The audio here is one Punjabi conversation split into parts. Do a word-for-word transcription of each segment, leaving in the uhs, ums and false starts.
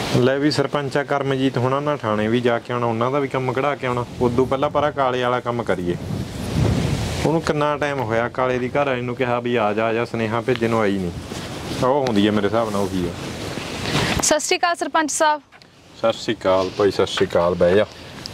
ਲੈ ਵੀ ਸਰਪੰਚਾ ਕਰਮਜੀਤ ਹੋਣਾ ਨਾ ਥਾਣੇ ਵੀ ਜਾ ਕੇ ਆਉਣਾ, ਉਹਨਾਂ ਦਾ ਵੀ ਕੰਮ ਕਢਾ ਕੇ ਆਉਣਾ। ਉਦੋਂ ਪਹਿਲਾਂ ਪਰਾਂ ਕਾਲੇ ਵਾਲਾ ਕੰਮ ਕਰੀਏ। ਉਹਨੂੰ ਕਿੰਨਾ ਟਾਈਮ ਹੋਇਆ ਕਾਲੇ ਦੀ ਘਰ ਵਾਲੀ ਨੂੰ ਕਿਹਾ ਵੀ ਆ ਜਾ ਆ ਜਾ, ਸੁਨੇਹਾ ਭੇਜਣ ਨੂੰ ਆਈ ਨਹੀਂ। ਉਹ ਹੁੰਦੀ ਹੈ ਮੇਰੇ ਹਿਸਾਬ ਨਾਲ ਉਹੀ ਆ। ਸਤਿ ਸ਼੍ਰੀ ਅਕਾਲ ਸਰਪੰਚ ਸਾਹਿਬ। ਸਤਿ ਸ਼੍ਰੀ ਅਕਾਲ ਭਾਈ, ਸਤਿ ਸ਼੍ਰੀ ਅਕਾਲ। ਬਹਿ ਜਾ।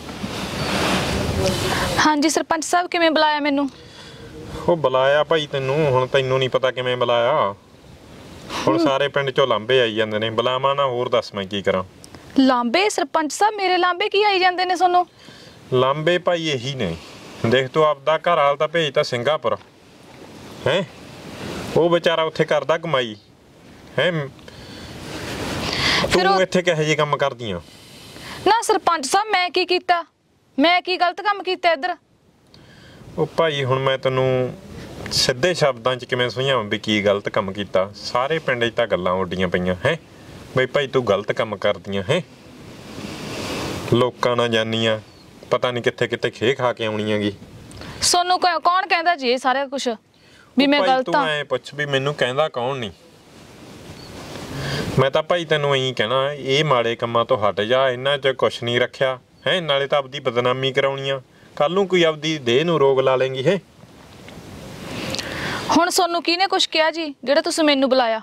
ਹਾਂਜੀ ਸਰਪੰਚ ਸਾਹਿਬ, ਕਿਵੇਂ ਬੁਲਾਇਆ ਮੈਨੂੰ? ਉਹ ਬੁਲਾਇਆ ਭਾਈ ਤੈਨੂੰ, ਹੁਣ ਤੈਨੂੰ ਨਹੀਂ ਪਤਾ ਕਿਵੇਂ ਬੁਲਾਇਆ। ਹੁਣ ਸਾਰੇ ਪਿੰਡ ਚੋਂ ਲਾਂਬੇ ਆਈ ਜਾਂਦੇ ਨੇ, ਬੁਲਾਵਾਂ ਨਾ ਹੋਰ ਦੱਸ ਮੈਂ ਕੀ ਕਰਾਂ। ਲਾਂਬੇ? ਸਰਪੰਚ ਸਾਹਿਬ ਮੇਰੇ ਲਾਂਬੇ ਕੀ ਆਈ ਜਾਂਦੇ ਨੇ ਤੁਹਾਨੂੰ? ਲਾਂਬੇ ਭਾਈ ਇਹੀ ਨੇ, ਦੇਖ ਤੂੰ ਆਪਦਾ ਘਰ ਵਾਲ ਤਾਂ ਭੇਜਤਾ ਸਿੰਗਾਪੁਰ ਹੈ, ਉਹ ਵਿਚਾਰਾ ਉੱਥੇ ਕਰਦਾ ਕਮਾਈ ਹੈ, ਤੂੰ ਇੱਥੇ ਕਿਹੋ ਜਿਹੇ ਕੰਮ ਕਰਦੀ ਆ? ਨਾ ਸਰਪੰਚ ਸਾਹਿਬ ਮੈਂ ਕੀ ਕੀਤਾ, ਮੈਂ ਕੀ ਗਲਤ ਕੰਮ ਕੀਤਾ ਇੱਧਰ? ਉਹ ਭਾਈ ਹੁਣ ਮੈਂ ਤੈਨੂੰ ਸਿੱਧੇ ਸ਼ਬਦਾਂ 'ਚ ਕਿਵੇਂ ਸਮਝਾਵਾਂ ਵੀ ਕੀ ਗਲਤ ਕੰਮ ਕੀਤਾ? ਸਾਰੇ ਪਿੰਡ 'ਚ ਤਾਂ ਗੱਲਾਂ ਉੱਡੀਆਂ ਪਈਆਂ ਹੈ ਬਈ ਭਾਈ ਤੂੰ ਗਲਤ ਕੰਮ ਕਰਦੀਆਂ ਹੈ, ਲੋਕਾਂ ਨਾਲ ਜਾਨੀਆਂ, ਪਤਾ ਨਹੀਂ ਕਿੱਥੇ ਕਿੱਥੇ ਖੇ ਖਾ ਕੇ ਆਉਣੀਆਂ ਗੀ। ਸੋਨੂੰ ਕੌਣ ਕਹਿੰਦਾ ਜੀ ਇਹ ਸਾਰਾ ਕੁਛ ਵੀ ਮੈਂ ਗਲਤ ਤੂੰ ਐ ਪੁੱਛ ਵੀ ਮੈਨੂੰ ਕਹਿੰਦਾ ਕੌਣ ਨਹੀਂ। ਮੈਂ ਤਾਂ ਭਾਈ ਤੈਨੂੰ ਇਹੀ ਕਹਿਣਾ, ਇਹ ਮਾੜੇ ਕੰਮਾਂ ਤੋਂ ਹਟ ਜਾ, ਇਹਨਾਂ 'ਚ ਕੁਛ ਨਹੀਂ ਰੱਖਿਆ ਹੈ, ਨਾਲੇ ਤਾਂ ਆਪਦੀ ਬਦਨਾਮੀ ਕਰਾਉਣੀ ਆ, ਕੱਲ ਨੂੰ ਕੋਈ ਆਪਦੀ ਦੇਹ ਨੂੰ ਰੋਗ ਲਾ ਲੇਂਗੀ ਹੈ। ਹੁਣ ਸੋਨੂੰ ਕਿਹਨੇ ਕੁਛ ਕਿਹਾ ਜੀ ਜਿਹੜਾ ਤੁਸੀਂ ਮੈਨੂੰ ਬੁਲਾਇਆ?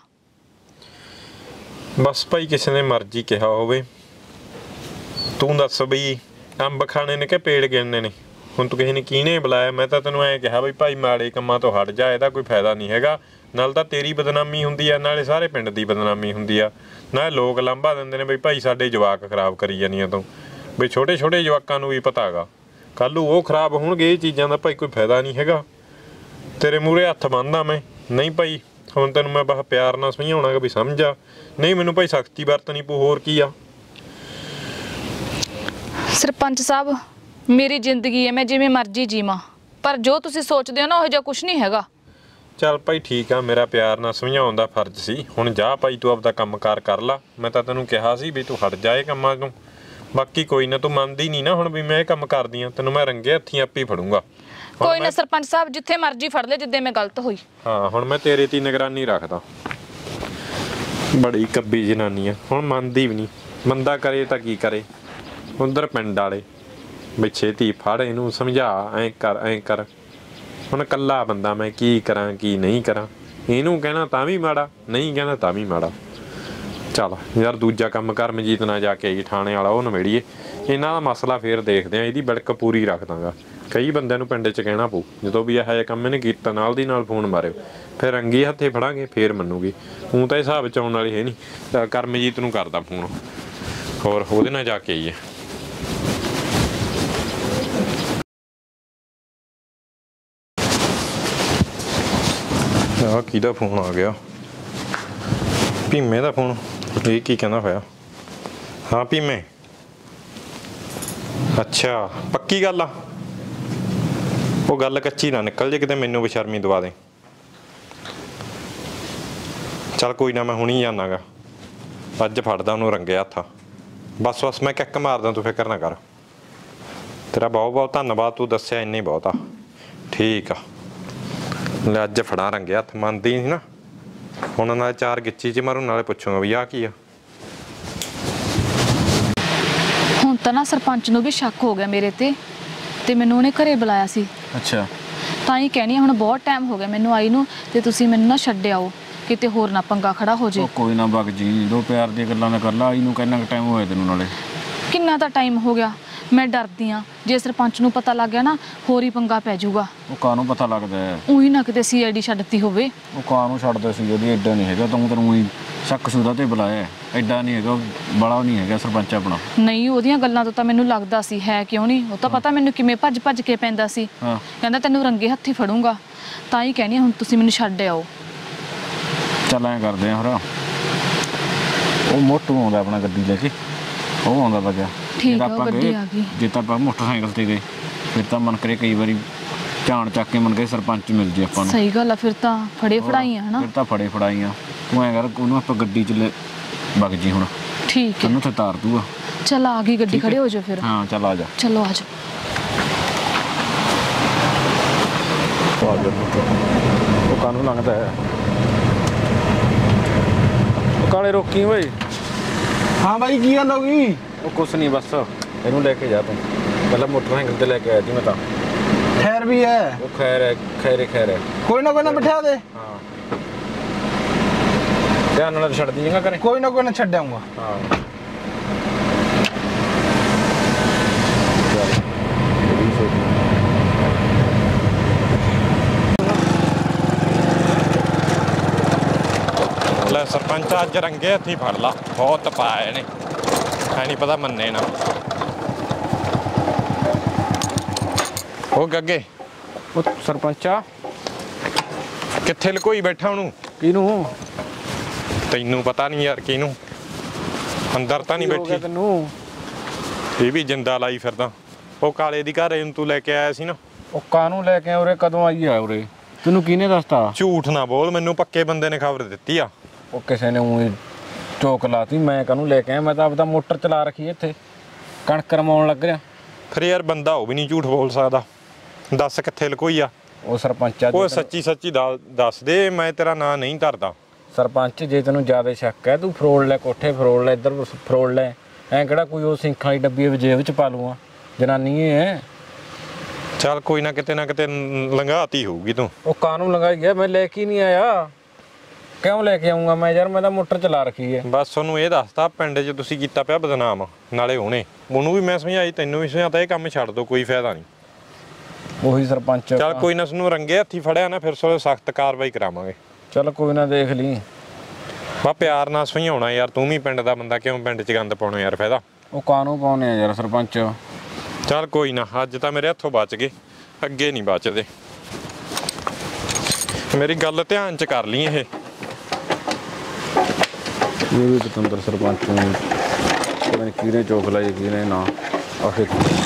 ਬਸ ਭਾਈ ਕਿਸੇ ਨੇ ਮਰਜ਼ੀ ਕਿਹਾ ਹੋਵੇ, ਤੂੰ ਦੱਸ ਬਈ ਅੰਬ ਖਾਣੇ ਨੇ ਕਿ ਪੇੜ ਗਿਣਨੇ ਨੇ? ਹੁਣ ਤੂੰ ਕਿਸੇ ਨੇ ਕਿਹਨੇ ਬੁਲਾਇਆ? ਮੈਂ ਤਾਂ ਤੈਨੂੰ ਐਂ ਕਿਹਾ ਬਈ ਭਾਈ ਮਾੜੇ ਕੰਮਾਂ ਤੋਂ ਹਟ ਜਾ, ਇਹਦਾ ਕੋਈ ਫਾਇਦਾ ਨਹੀਂ ਹੈਗਾ, ਨਾਲ ਤਾਂ ਤੇਰੀ ਬਦਨਾਮੀ ਹੁੰਦੀ ਆ, ਨਾਲੇ ਸਾਰੇ ਪਿੰਡ ਦੀ ਬਦਨਾਮੀ ਹੁੰਦੀ ਆ, ਨਾਲੇ ਲੋਕ ਲਾਂਭਾ ਦਿੰਦੇ ਨੇ ਬਈ ਭਾਈ ਸਾਡੇ ਜਵਾਕ ਖਰਾਬ ਕਰੀ ਜਾਂਦੀਆਂ ਤੂੰ, ਬਈ ਛੋਟੇ ਛੋਟੇ ਜਵਾਕਾਂ ਨੂੰ ਵੀ ਪਤਾ ਹੈਗਾ ਕੱਲ੍ਹ ਨੂੰ ਉਹ ਖਰਾਬ ਹੋਣਗੇ, ਇਹ ਚੀਜ਼ਾਂ ਦਾ ਭਾਈ ਕੋਈ ਫਾਇਦਾ ਨਹੀਂ ਹੈਗਾ। ਤੇਰੇ ਮੂਹਰੇ ਹੱਥ ਬੰਨ੍ਹਦਾ ਮੈਂ, ਨਹੀਂ ਭਾਈ ਹੁਣ ਤੈਨੂੰ ਮੈਂ ਬਸ ਪਿਆਰ ਨਾਲ ਸਮਝਾਉਣਾ ਵੀ ਸਮਝ ਆ, ਨਹੀਂ ਮੈਨੂੰ ਭਾਈ ਸਖਤੀ ਵਰਤਣੀ ਪਊ, ਹੋਰ ਕੀ ਆ। ਸਰਪੰਚ ਸਾਹਿਬ ਮੇਰੀ ਜ਼ਿੰਦਗੀ ਹੈ, ਮੈਂ ਜਿਵੇਂ ਮਰਜ਼ੀ ਜੀਵਾਂ, ਪਰ ਜੋ ਤੁਸੀਂ ਸੋਚਦੇ ਹੋ ਨਾ ਉਹ ਜਿਹਾ ਕੁਛ ਨਹੀਂ ਹੈਗਾ। ਚੱਲ ਭਾਈ ਠੀਕ ਆ, ਮੇਰਾ ਪਿਆਰ ਨਾਲ ਸਮਝਾਉਣ ਦਾ ਫਰਜ਼ ਸੀ, ਹੁਣ ਜਾ ਭਾਈ ਤੂੰ ਆਪਦਾ ਕੰਮ ਕਾਰ ਕਰ ਲਾ, ਮੈਂ ਤਾਂ ਤੈਨੂੰ ਕਿਹਾ ਸੀ ਵੀ ਤੂੰ ਹਟ ਜਾ ਇਹ ਕੰਮਾਂ ਤੋਂ, ਬਾਕੀ ਕੋਈ ਨਾ, ਤੂੰ ਮੰਨਦੀ ਨਹੀਂ ਨਾ ਹੁਣ ਵੀ ਮੈਂ ਇਹ ਕੰਮ ਕਰਦੀ ਆ, ਤੈਨੂੰ ਮੈਂ ਰੰਗੇ ਹੱਥੀਂ ਆਪੇ ਫੜੂੰਗਾ। ਕੋਈ ਨਾ ਸਰਪੰਚ ਸਾਹਿਬ, ਜਿੱਥੇ ਮਰਜ਼ੀ ਫੜ ਲੈ ਜਿੱਦੇ ਮੈਂ ਗਲਤ ਹੋਈ। ਹਾਂ ਹੁਣ ਮੈਂ ਤੇਰੇ ਤੇ ਨਿਗਰਾਨੀ ਰੱਖਦਾ, ਬੜੀ ਕੱਬੀ ਜਨਾਨੀ ਆ, ਹੁਣ ਮੰਨਦੀ ਵੀ ਨਹੀਂ, ਮੰਦਾ ਕਰੇ ਤਾਂ ਕੀ ਕਰੇ। ਉਧਰ ਪਿੰਡ ਵਾਲੇ ਬਈ ਛੇਤੀ ਫੜ ਇਹਨੂੰ, ਸਮਝਾ, ਐਂ ਕਰ ਐਂ ਕਰ, ਹੁਣ ਇਕੱਲਾ ਬੰਦਾ ਮੈਂ ਕੀ ਕਰਾਂ ਕੀ ਨਹੀਂ ਕਰਾਂ, ਇਹਨੂੰ ਕਹਿਣਾ ਤਾਂ ਵੀ ਮਾੜਾ, ਨਹੀਂ ਕਹਿਣਾ ਤਾਂ ਵੀ ਮਾੜਾ। ਚੱਲ ਯਾਰ ਦੂਜਾ ਕੰਮ ਕਰਮਜੀਤ ਨਾਲ ਜਾ ਕੇ ਆਈ ਥਾਣੇ ਵਾਲਾ, ਉਹ ਨਵੇੜੀਏ ਇਹਨਾਂ ਦਾ ਮਸਲਾ, ਫੇਰ ਦੇਖਦੇ ਆ, ਇਹਦੀ ਬਿੜਕ ਪੂਰੀ ਰੱਖ ਦਾਂਗਾ। ਕਈ ਬੰਦਿਆਂ ਨੂੰ ਪਿੰਡ 'ਚ ਕਹਿਣਾ ਪਊ, ਜਦੋਂ ਵੀ ਇਹੋ ਜਿਹਾ ਕੰਮ ਇਹਨੇ ਕੀਤਾ ਨਾਲ ਦੀ ਨਾਲ ਫੋਨ ਮਾਰਿਓ, ਫਿਰ ਰੰਗੀ ਹੱਥੇ ਫੜਾਂਗੇ, ਫੇਰ ਮੰਨੂਗੀ। ਹੁਣ ਤਾਂ ਹਿਸਾਬ 'ਚ ਆਉਣ ਵਾਲੀ ਹੈ ਨਹੀਂ, ਤਾਂ ਕਰਮਜੀਤ ਨੂੰ ਕਰਦਾ ਫੋਨ, ਹੋਰ ਉਹਦੇ ਨਾਲ ਜਾ ਕੇ ਆਈਏ। ਆਹ ਕਿਹਦਾ ਫੋਨ ਆ ਗਿਆ? ਭੀਮੇ ਦਾ ਫੋਨ। ਇਹ ਕੀ ਕਹਿੰਦਾ ਹੋਇਆ? ਹਾਂ ਭੀਮੇ, ਅੱਛਾ ਪੱਕੀ ਗੱਲ ਆ? ਉਹ ਗੱਲ ਕੱਚੀ ਨਾ ਨਿਕਲ ਜੇ ਕਿਤੇ ਮੈਨੂੰ ਬੇਸ਼ਰਮੀ ਦਵਾ ਦੇ। ਚੱਲ ਕੋਈ ਨਾ, ਮੈਂ ਹੁਣੀ ਜਾਣਾ ਗਾ, ਅੱਜ ਫੜਦਾ ਉਹਨੂੰ ਰੰਗੇ ਹੱਥ। ਬਸ ਬਸ ਮੈਂ ਕਿੱਕ ਮਾਰਦਾ, ਤੂੰ ਫਿਕਰ ਨਾ ਕਰ। ਤੇਰਾ ਬਹੁਤ ਬਹੁਤ ਧੰਨਵਾਦ, ਤੂੰ ਦੱਸਿਆ ਇੰਨਾ ਹੀ ਬਹੁਤ ਆ। ਠੀਕ ਆ, ਲੈ ਅੱਜ ਫੜਾ ਰੰਗੇ ਹੱਥ, ਮੰਨਦੀ ਨਹੀਂ ਨਾ ਹੁਣ, ਨਾਲ ਚਾਰ ਗਿੱਚੀ 'ਚ ਮਾਰੂ, ਨਾਲੇ ਪੁੱਛੂਗਾ ਵੀ ਆਹ ਕੀ ਆ। ਹੁਣ ਤਾਂ ਨਾ ਸਰਪੰਚ ਨੂੰ ਵੀ ਸ਼ੱਕ ਹੋ ਗਿਆ ਮੇਰੇ ਤੇ, ਤੇ ਮੈਨੂੰ ਉਹਨੇ ਘਰੇ ਬੁਲਾਇਆ ਸੀ। ਅੱਛਾ, ਤਾਂ ਹੀ ਕਹਿਣੀ ਹੁਣ ਬਹੁਤ ਟਾਈਮ ਹੋ ਗਿਆ ਮੈਨੂੰ ਆਈ ਨੂੰ, ਤੇ ਤੁਸੀਂ ਮੈਨੂੰ ਨਾ ਛੱਡ ਆਓ, ਕਿਤੇ ਹੋਰ ਨਾ ਪੰਗਾ ਖੜਾ ਹੋ ਜੇ। ਕੋਈ ਨਾ ਬਗ ਜੀ, ਦੋ ਪਿਆਰ ਦੀਆਂ ਗੱਲਾਂ ਨਾ ਕਰ ਲਾ, ਆਈ ਨੂੰ ਕਿੰਨਾ ਕੁ ਟਾਈਮ ਹੋਇਆ ਤੈਨੂੰ? ਨਾਲੇ ਕਿੰਨਾ ਤਾਂ ਟਾਈਮ ਹੋ ਗਿਆ, ਮੈਂ ਡਰਦੀ ਆ ਜੇ ਸਰਪੰਚ ਨੂੰ ਪਤਾ ਲੱਗ ਗਿਆ ਨਾ ਹੋਰ ਹੀ ਪੰਗਾ ਪੈ ਜਾਊਗਾ। ਉਹ ਕਾਹਨੂੰ ਪਤਾ ਲੱਗਦਾ ਹੈ? ਉਹੀ ਨਾ ਕਿਤੇ ਸੀ ਆਈ ਡੀ ਛੱਡਤੀ ਹੋਵੇ। ਉਹ ਕਾਹਨੂੰ ਛੱਡਦਾ ਸੀ, ਉਹਦੀ ਐਡਾ ਨਹੀਂ ਹੈਗਾ, ਤੂੰ ਤੈਨੂੰ ਹੀ ਸ਼ੱਕ ਸੁਦਾ ਤੇ ਬੁਲਾਇਆ, ਐਡਾ ਨਹੀਂ ਹੈਗਾ, ਬੜਾ ਨਹੀਂ ਹੈਗਾ ਸਰਪੰਚ ਆਪਣਾ। ਨਹੀਂ ਉਹਦੀਆਂ ਗੱਲਾਂ ਤੋਂ ਤਾਂ ਮੈਨੂੰ ਲੱਗਦਾ ਸੀ, ਹੈ ਕਿਉਂ ਨਹੀਂ, ਉਹ ਤਾਂ ਪਤਾ ਮੈਨੂੰ ਕਿਵੇਂ ਭੱਜ ਭੱਜ ਕੇ ਪੈਂਦਾ ਸੀ, ਕਹਿੰਦਾ ਤੈਨੂੰ ਰੰਗੇ ਹੱਥੀ ਫੜੂੰਗਾ, ਤਾਂ ਹੀ ਕਹਿਣੀ ਹੁਣ ਤੁਸੀਂ ਮੈਨੂੰ ਛੱਡ ਆਓ। ਚੱਲ ਐਂ ਕਰਦੇ ਆ, ਫਿਰ ਉਹ ਮੋਟੂ ਆਉਂਦਾ ਆਪਣਾ ਗੱਡੀ ਲੈ ਕੇ, ਉਹ ਆਉਂਦਾ ਲੱਗਿਆ। ਠੀਕ ਆ, ਗੱਡੀ ਆ ਗਈ। ਜੇ ਤਾਂ ਆਪਾਂ ਮੋਟਰਸਾਈਕਲ ਤੇ ਗਏ ਫਿਰ ਤਾਂ ਮਨ ਕਰੇ ਕਈ ਵਾਰੀ ਝਾਣ ਚੱਕ ਕੇ ਮਨ ਕਰੇ ਸਰਪੰਚ ਮਿਲ ਜੇ ਆਪਾਂ ਨੂੰ। ਸਹੀ ਗੱਲ ਆ, ਫਿਰ ਤਾਂ ਫੜੇ ਫੜਾਈਆਂ ਹਨਾ। ਫਿਰ ਤਾਂ ਫੜੇ ਫੜਾਈਆਂ, ਤੂੰ ਐਂ ਕਰ ਉਹਨੂੰ ਆਪਾਂ ਗੱਡੀ 'ਚ ਲੈ ਵਗ ਜੀ ਹੁਣ। ਠੀਕ ਹੈ, ਤੈਨੂੰ ਉੱਥੇ ਤਾਰ ਦੂਗਾ। ਚੱਲ ਆ ਗਈ ਗੱਡੀ, ਖੜੇ ਹੋ ਜਾਓ ਫਿਰ। ਹਾਂ ਚੱਲ ਆ ਜਾ, ਚਲੋ ਆ ਜਾਓ। ਉਹ ਕਾਹਨੂੰ ਲੰਘਦਾ ਹੈ? ਉਹ ਕਾਲੇ ਰੋਕੀ ਓਏ, ਹਾਂ ਬਾਈ ਕੀ ਗੱਲ ਹੋ ਗਈ? ਉਹ ਕੁਛ ਨਹੀਂ ਬਸ ਇਹਨੂੰ ਲੈ ਕੇ ਜਾ ਤੂੰ ਪਹਿਲਾਂ ਮੋਟਰਸਾਈਕਲ ਤੇ ਲੈ ਕੇ ਆਇਆ ਸੀ ਮੈਂ ਤਾਂ ਖੈਰ ਵੀ ਹੈ। ਉਹ ਖੈਰ ਹੈ ਖੈਰੇ ਖੈਰ ਹੈ ਕੋਈ ਨਾ ਕੋਈ ਨਾ ਬਿਠਾ ਦੇ। ਹਾਂ ਧਿਆਨ ਨਾਲ ਛੱਡ ਦੀ ਜਗਾ ਕਰੇ ਕੋਈ ਨਾ ਕੋਈ ਨਾ ਛੱਡ ਆਊਂਗਾ। ਹਾਂ ਲੈ ਸਰਪੰਚ ਅੱਜ ਰੰਗੇ ਹੱਥੀ ਫੜ ਲਾ ਬਹੁਤ ਪਾਏ ਨੇ ਐ ਨਹੀਂ ਪਤਾ ਮੰਨੇ ਨਾ ਉਹ ਗੱਗੇ ਉਹ ਸਰਪੰਚਾ ਕਿੱਥੇ ਲਕੋਈ ਬੈਠਾ ਉਹਨੂੰ ਕਿਹਨੂੰ ਤੈਨੂੰ ਪਤਾ ਨਹੀਂ ਯਾਰ ਕਿਹਨੂੰ ਅੰਦਰ ਤਾਂ ਨਹੀਂ ਬੈਠੀ ਤੈਨੂੰ ਇਹ ਵੀ ਜਿੰਦਾ ਲਾਈ ਫਿਰਦਾ ਉਹ ਕਾਲੇ ਦੀ ਘਰ ਇਹਨੂੰ ਤੂੰ ਲੈ ਕੇ ਆਇਆ ਸੀ ਨਾ ਉਹ ਕਾਹਨੂੰ ਲੈ ਕੇ ਉਰੇ ਕਦੋਂ ਆਈ ਆ ਉਰੇ ਤੈਨੂੰ ਕਿਹਨੇ ਦੱਸਤਾ ਝੂਠ ਨਾ ਬੋਲ ਮੈਨੂੰ ਪੱਕੇ ਬੰਦੇ ਨੇ ਖਬਰ ਦਿੱਤੀ ਆ ਉਹ ਕਿਸੇ ਨੇ ਊਂ ਚੋਕ ਲਾਤੀ ਮੈਂ ਕਾਹਨੂੰ ਲੈ ਕੇ ਆਇਆ ਮੈਂ ਤਾਂ ਆਪਦਾ ਮੋਟਰ ਚਲਾ ਰੱਖੀ ਇੱਥੇ ਕਣਕ ਰਮਾਉਣ ਲੱਗ ਰਿਹਾ ਫਿਰ ਯਾਰ ਬੰਦਾ ਉਹ ਵੀ ਨਹੀਂ ਝੂਠ ਬੋਲ ਸਕਦਾ ਦੱਸ ਕਿੱਥੇ ਲਕੋਈ ਆ ਉਹ ਸਰਪੰਚਾ ਉਹ ਸੱਚੀ ਸੱਚੀ ਦੱਸ ਦੇ ਮੈਂ ਤੇਰਾ ਨਾਂ ਨਹੀਂ ਧਰਦਾ ਸਰਪੰਚ ਜੇ ਤੈਨੂੰ ਜ਼ਿਆਦਾ ਸ਼ੱਕ ਹੈ ਤੂੰ ਫਰੋੜ ਲੈ ਕੋਠੇ ਫਰੋੜ ਲੈ ਇੱਧਰ ਫਰੋੜ ਲੈ ਐਂ ਕਿਹੜਾ ਕੋਈ ਉਹ ਸਿੰਖਾਂ ਵਾਲੀ ਡੱਬੀ ਜੇਬ 'ਚ ਪਾ ਲੂਆ ਜਨਾਨੀ ਇਹ ਹੈ ਚੱਲ ਕੋਈ ਨਾ ਕਿਤੇ ਨਾ ਕਿਤੇ ਲੰਘਾਤੀ ਹੋਊਗੀ ਤੂੰ ਉਹ ਕਾਹਨੂੰ ਲੰਘਾਈ ਗਿਆ ਮੈਂ ਲੈ ਕੇ ਨਹੀਂ ਆਇਆ ਕਿਉਂ ਲੈ ਕੇ ਆਉਂਗਾ ਮੈਂ ਯਾਰ ਮੈਂ ਤਾਂ ਮੋਟਰ ਚਲਾ ਰੱਖੀ ਹੈ ਬਸ ਉਹਨੂੰ ਇਹ ਦੱਸਤਾ ਪਿੰਡ 'ਚ ਤੁਸੀਂ ਕੀਤਾ ਪਿਆ ਬਦਨਾਮ ਨਾਲੇ ਉਹਨੇ ਉਹਨੂੰ ਵੀ ਮੈਂ ਸਮਝਾਈ ਤੈਨੂੰ ਵੀ ਸਮਝਾਤਾ ਇਹ ਕੰਮ ਛੱਡ ਦੋ ਕੋਈ ਫਾਇਦਾ ਨਹੀਂ ਉਹੀ ਸਰਪੰਚ ਚੱਲ ਕੋਈ ਨਾ ਸਾਨੂੰ ਰੰਗੇ ਹੱਥੀ ਫੜਿਆ ਨਾ ਫਿਰ ਸੋ ਸਖਤ ਕਾਰਵਾਈ ਕਰਾਵਾਂਗੇ ਚੱਲ ਕੋਈ ਨਾ ਦੇਖ ਲਈ ਬਾ ਪਿਆਰ ਨਾਲ ਸਮਝਾਉਣਾ ਯਾਰ ਤੂੰ ਵੀ ਪਿੰਡ ਦਾ ਬੰਦਾ ਕਿਉਂ ਪਿੰਡ 'ਚ ਗੰਦ ਪਾਉਣਾ ਯਾਰ ਫਾਇਦਾ ਉਹ ਕਾਹਨੂੰ ਪਾਉਣੇ ਆ ਯਾਰ ਸਰਪੰਚ ਚੱਲ ਕੋਈ ਨਾ ਅੱਜ ਤਾਂ ਮੇਰੇ ਹੱਥੋਂ ਬਚ ਗਏ ਅੱਗੇ ਨਹੀਂ ਬਚਦੇ ਮੇਰੀ ਗੱਲ ਧਿਆਨ 'ਚ ਕਰ ਲਈ ਇਹ ਇਹ ਵੀ ਪਤੰਦਰ ਸਰਪੰਚ ਨੂੰ ਪਤਾ ਨਹੀਂ ਕਿਹਨੇ ਚੋਕ ਲਾਈ ਕਿਹਨੇ ਨਾ ਆਖੇ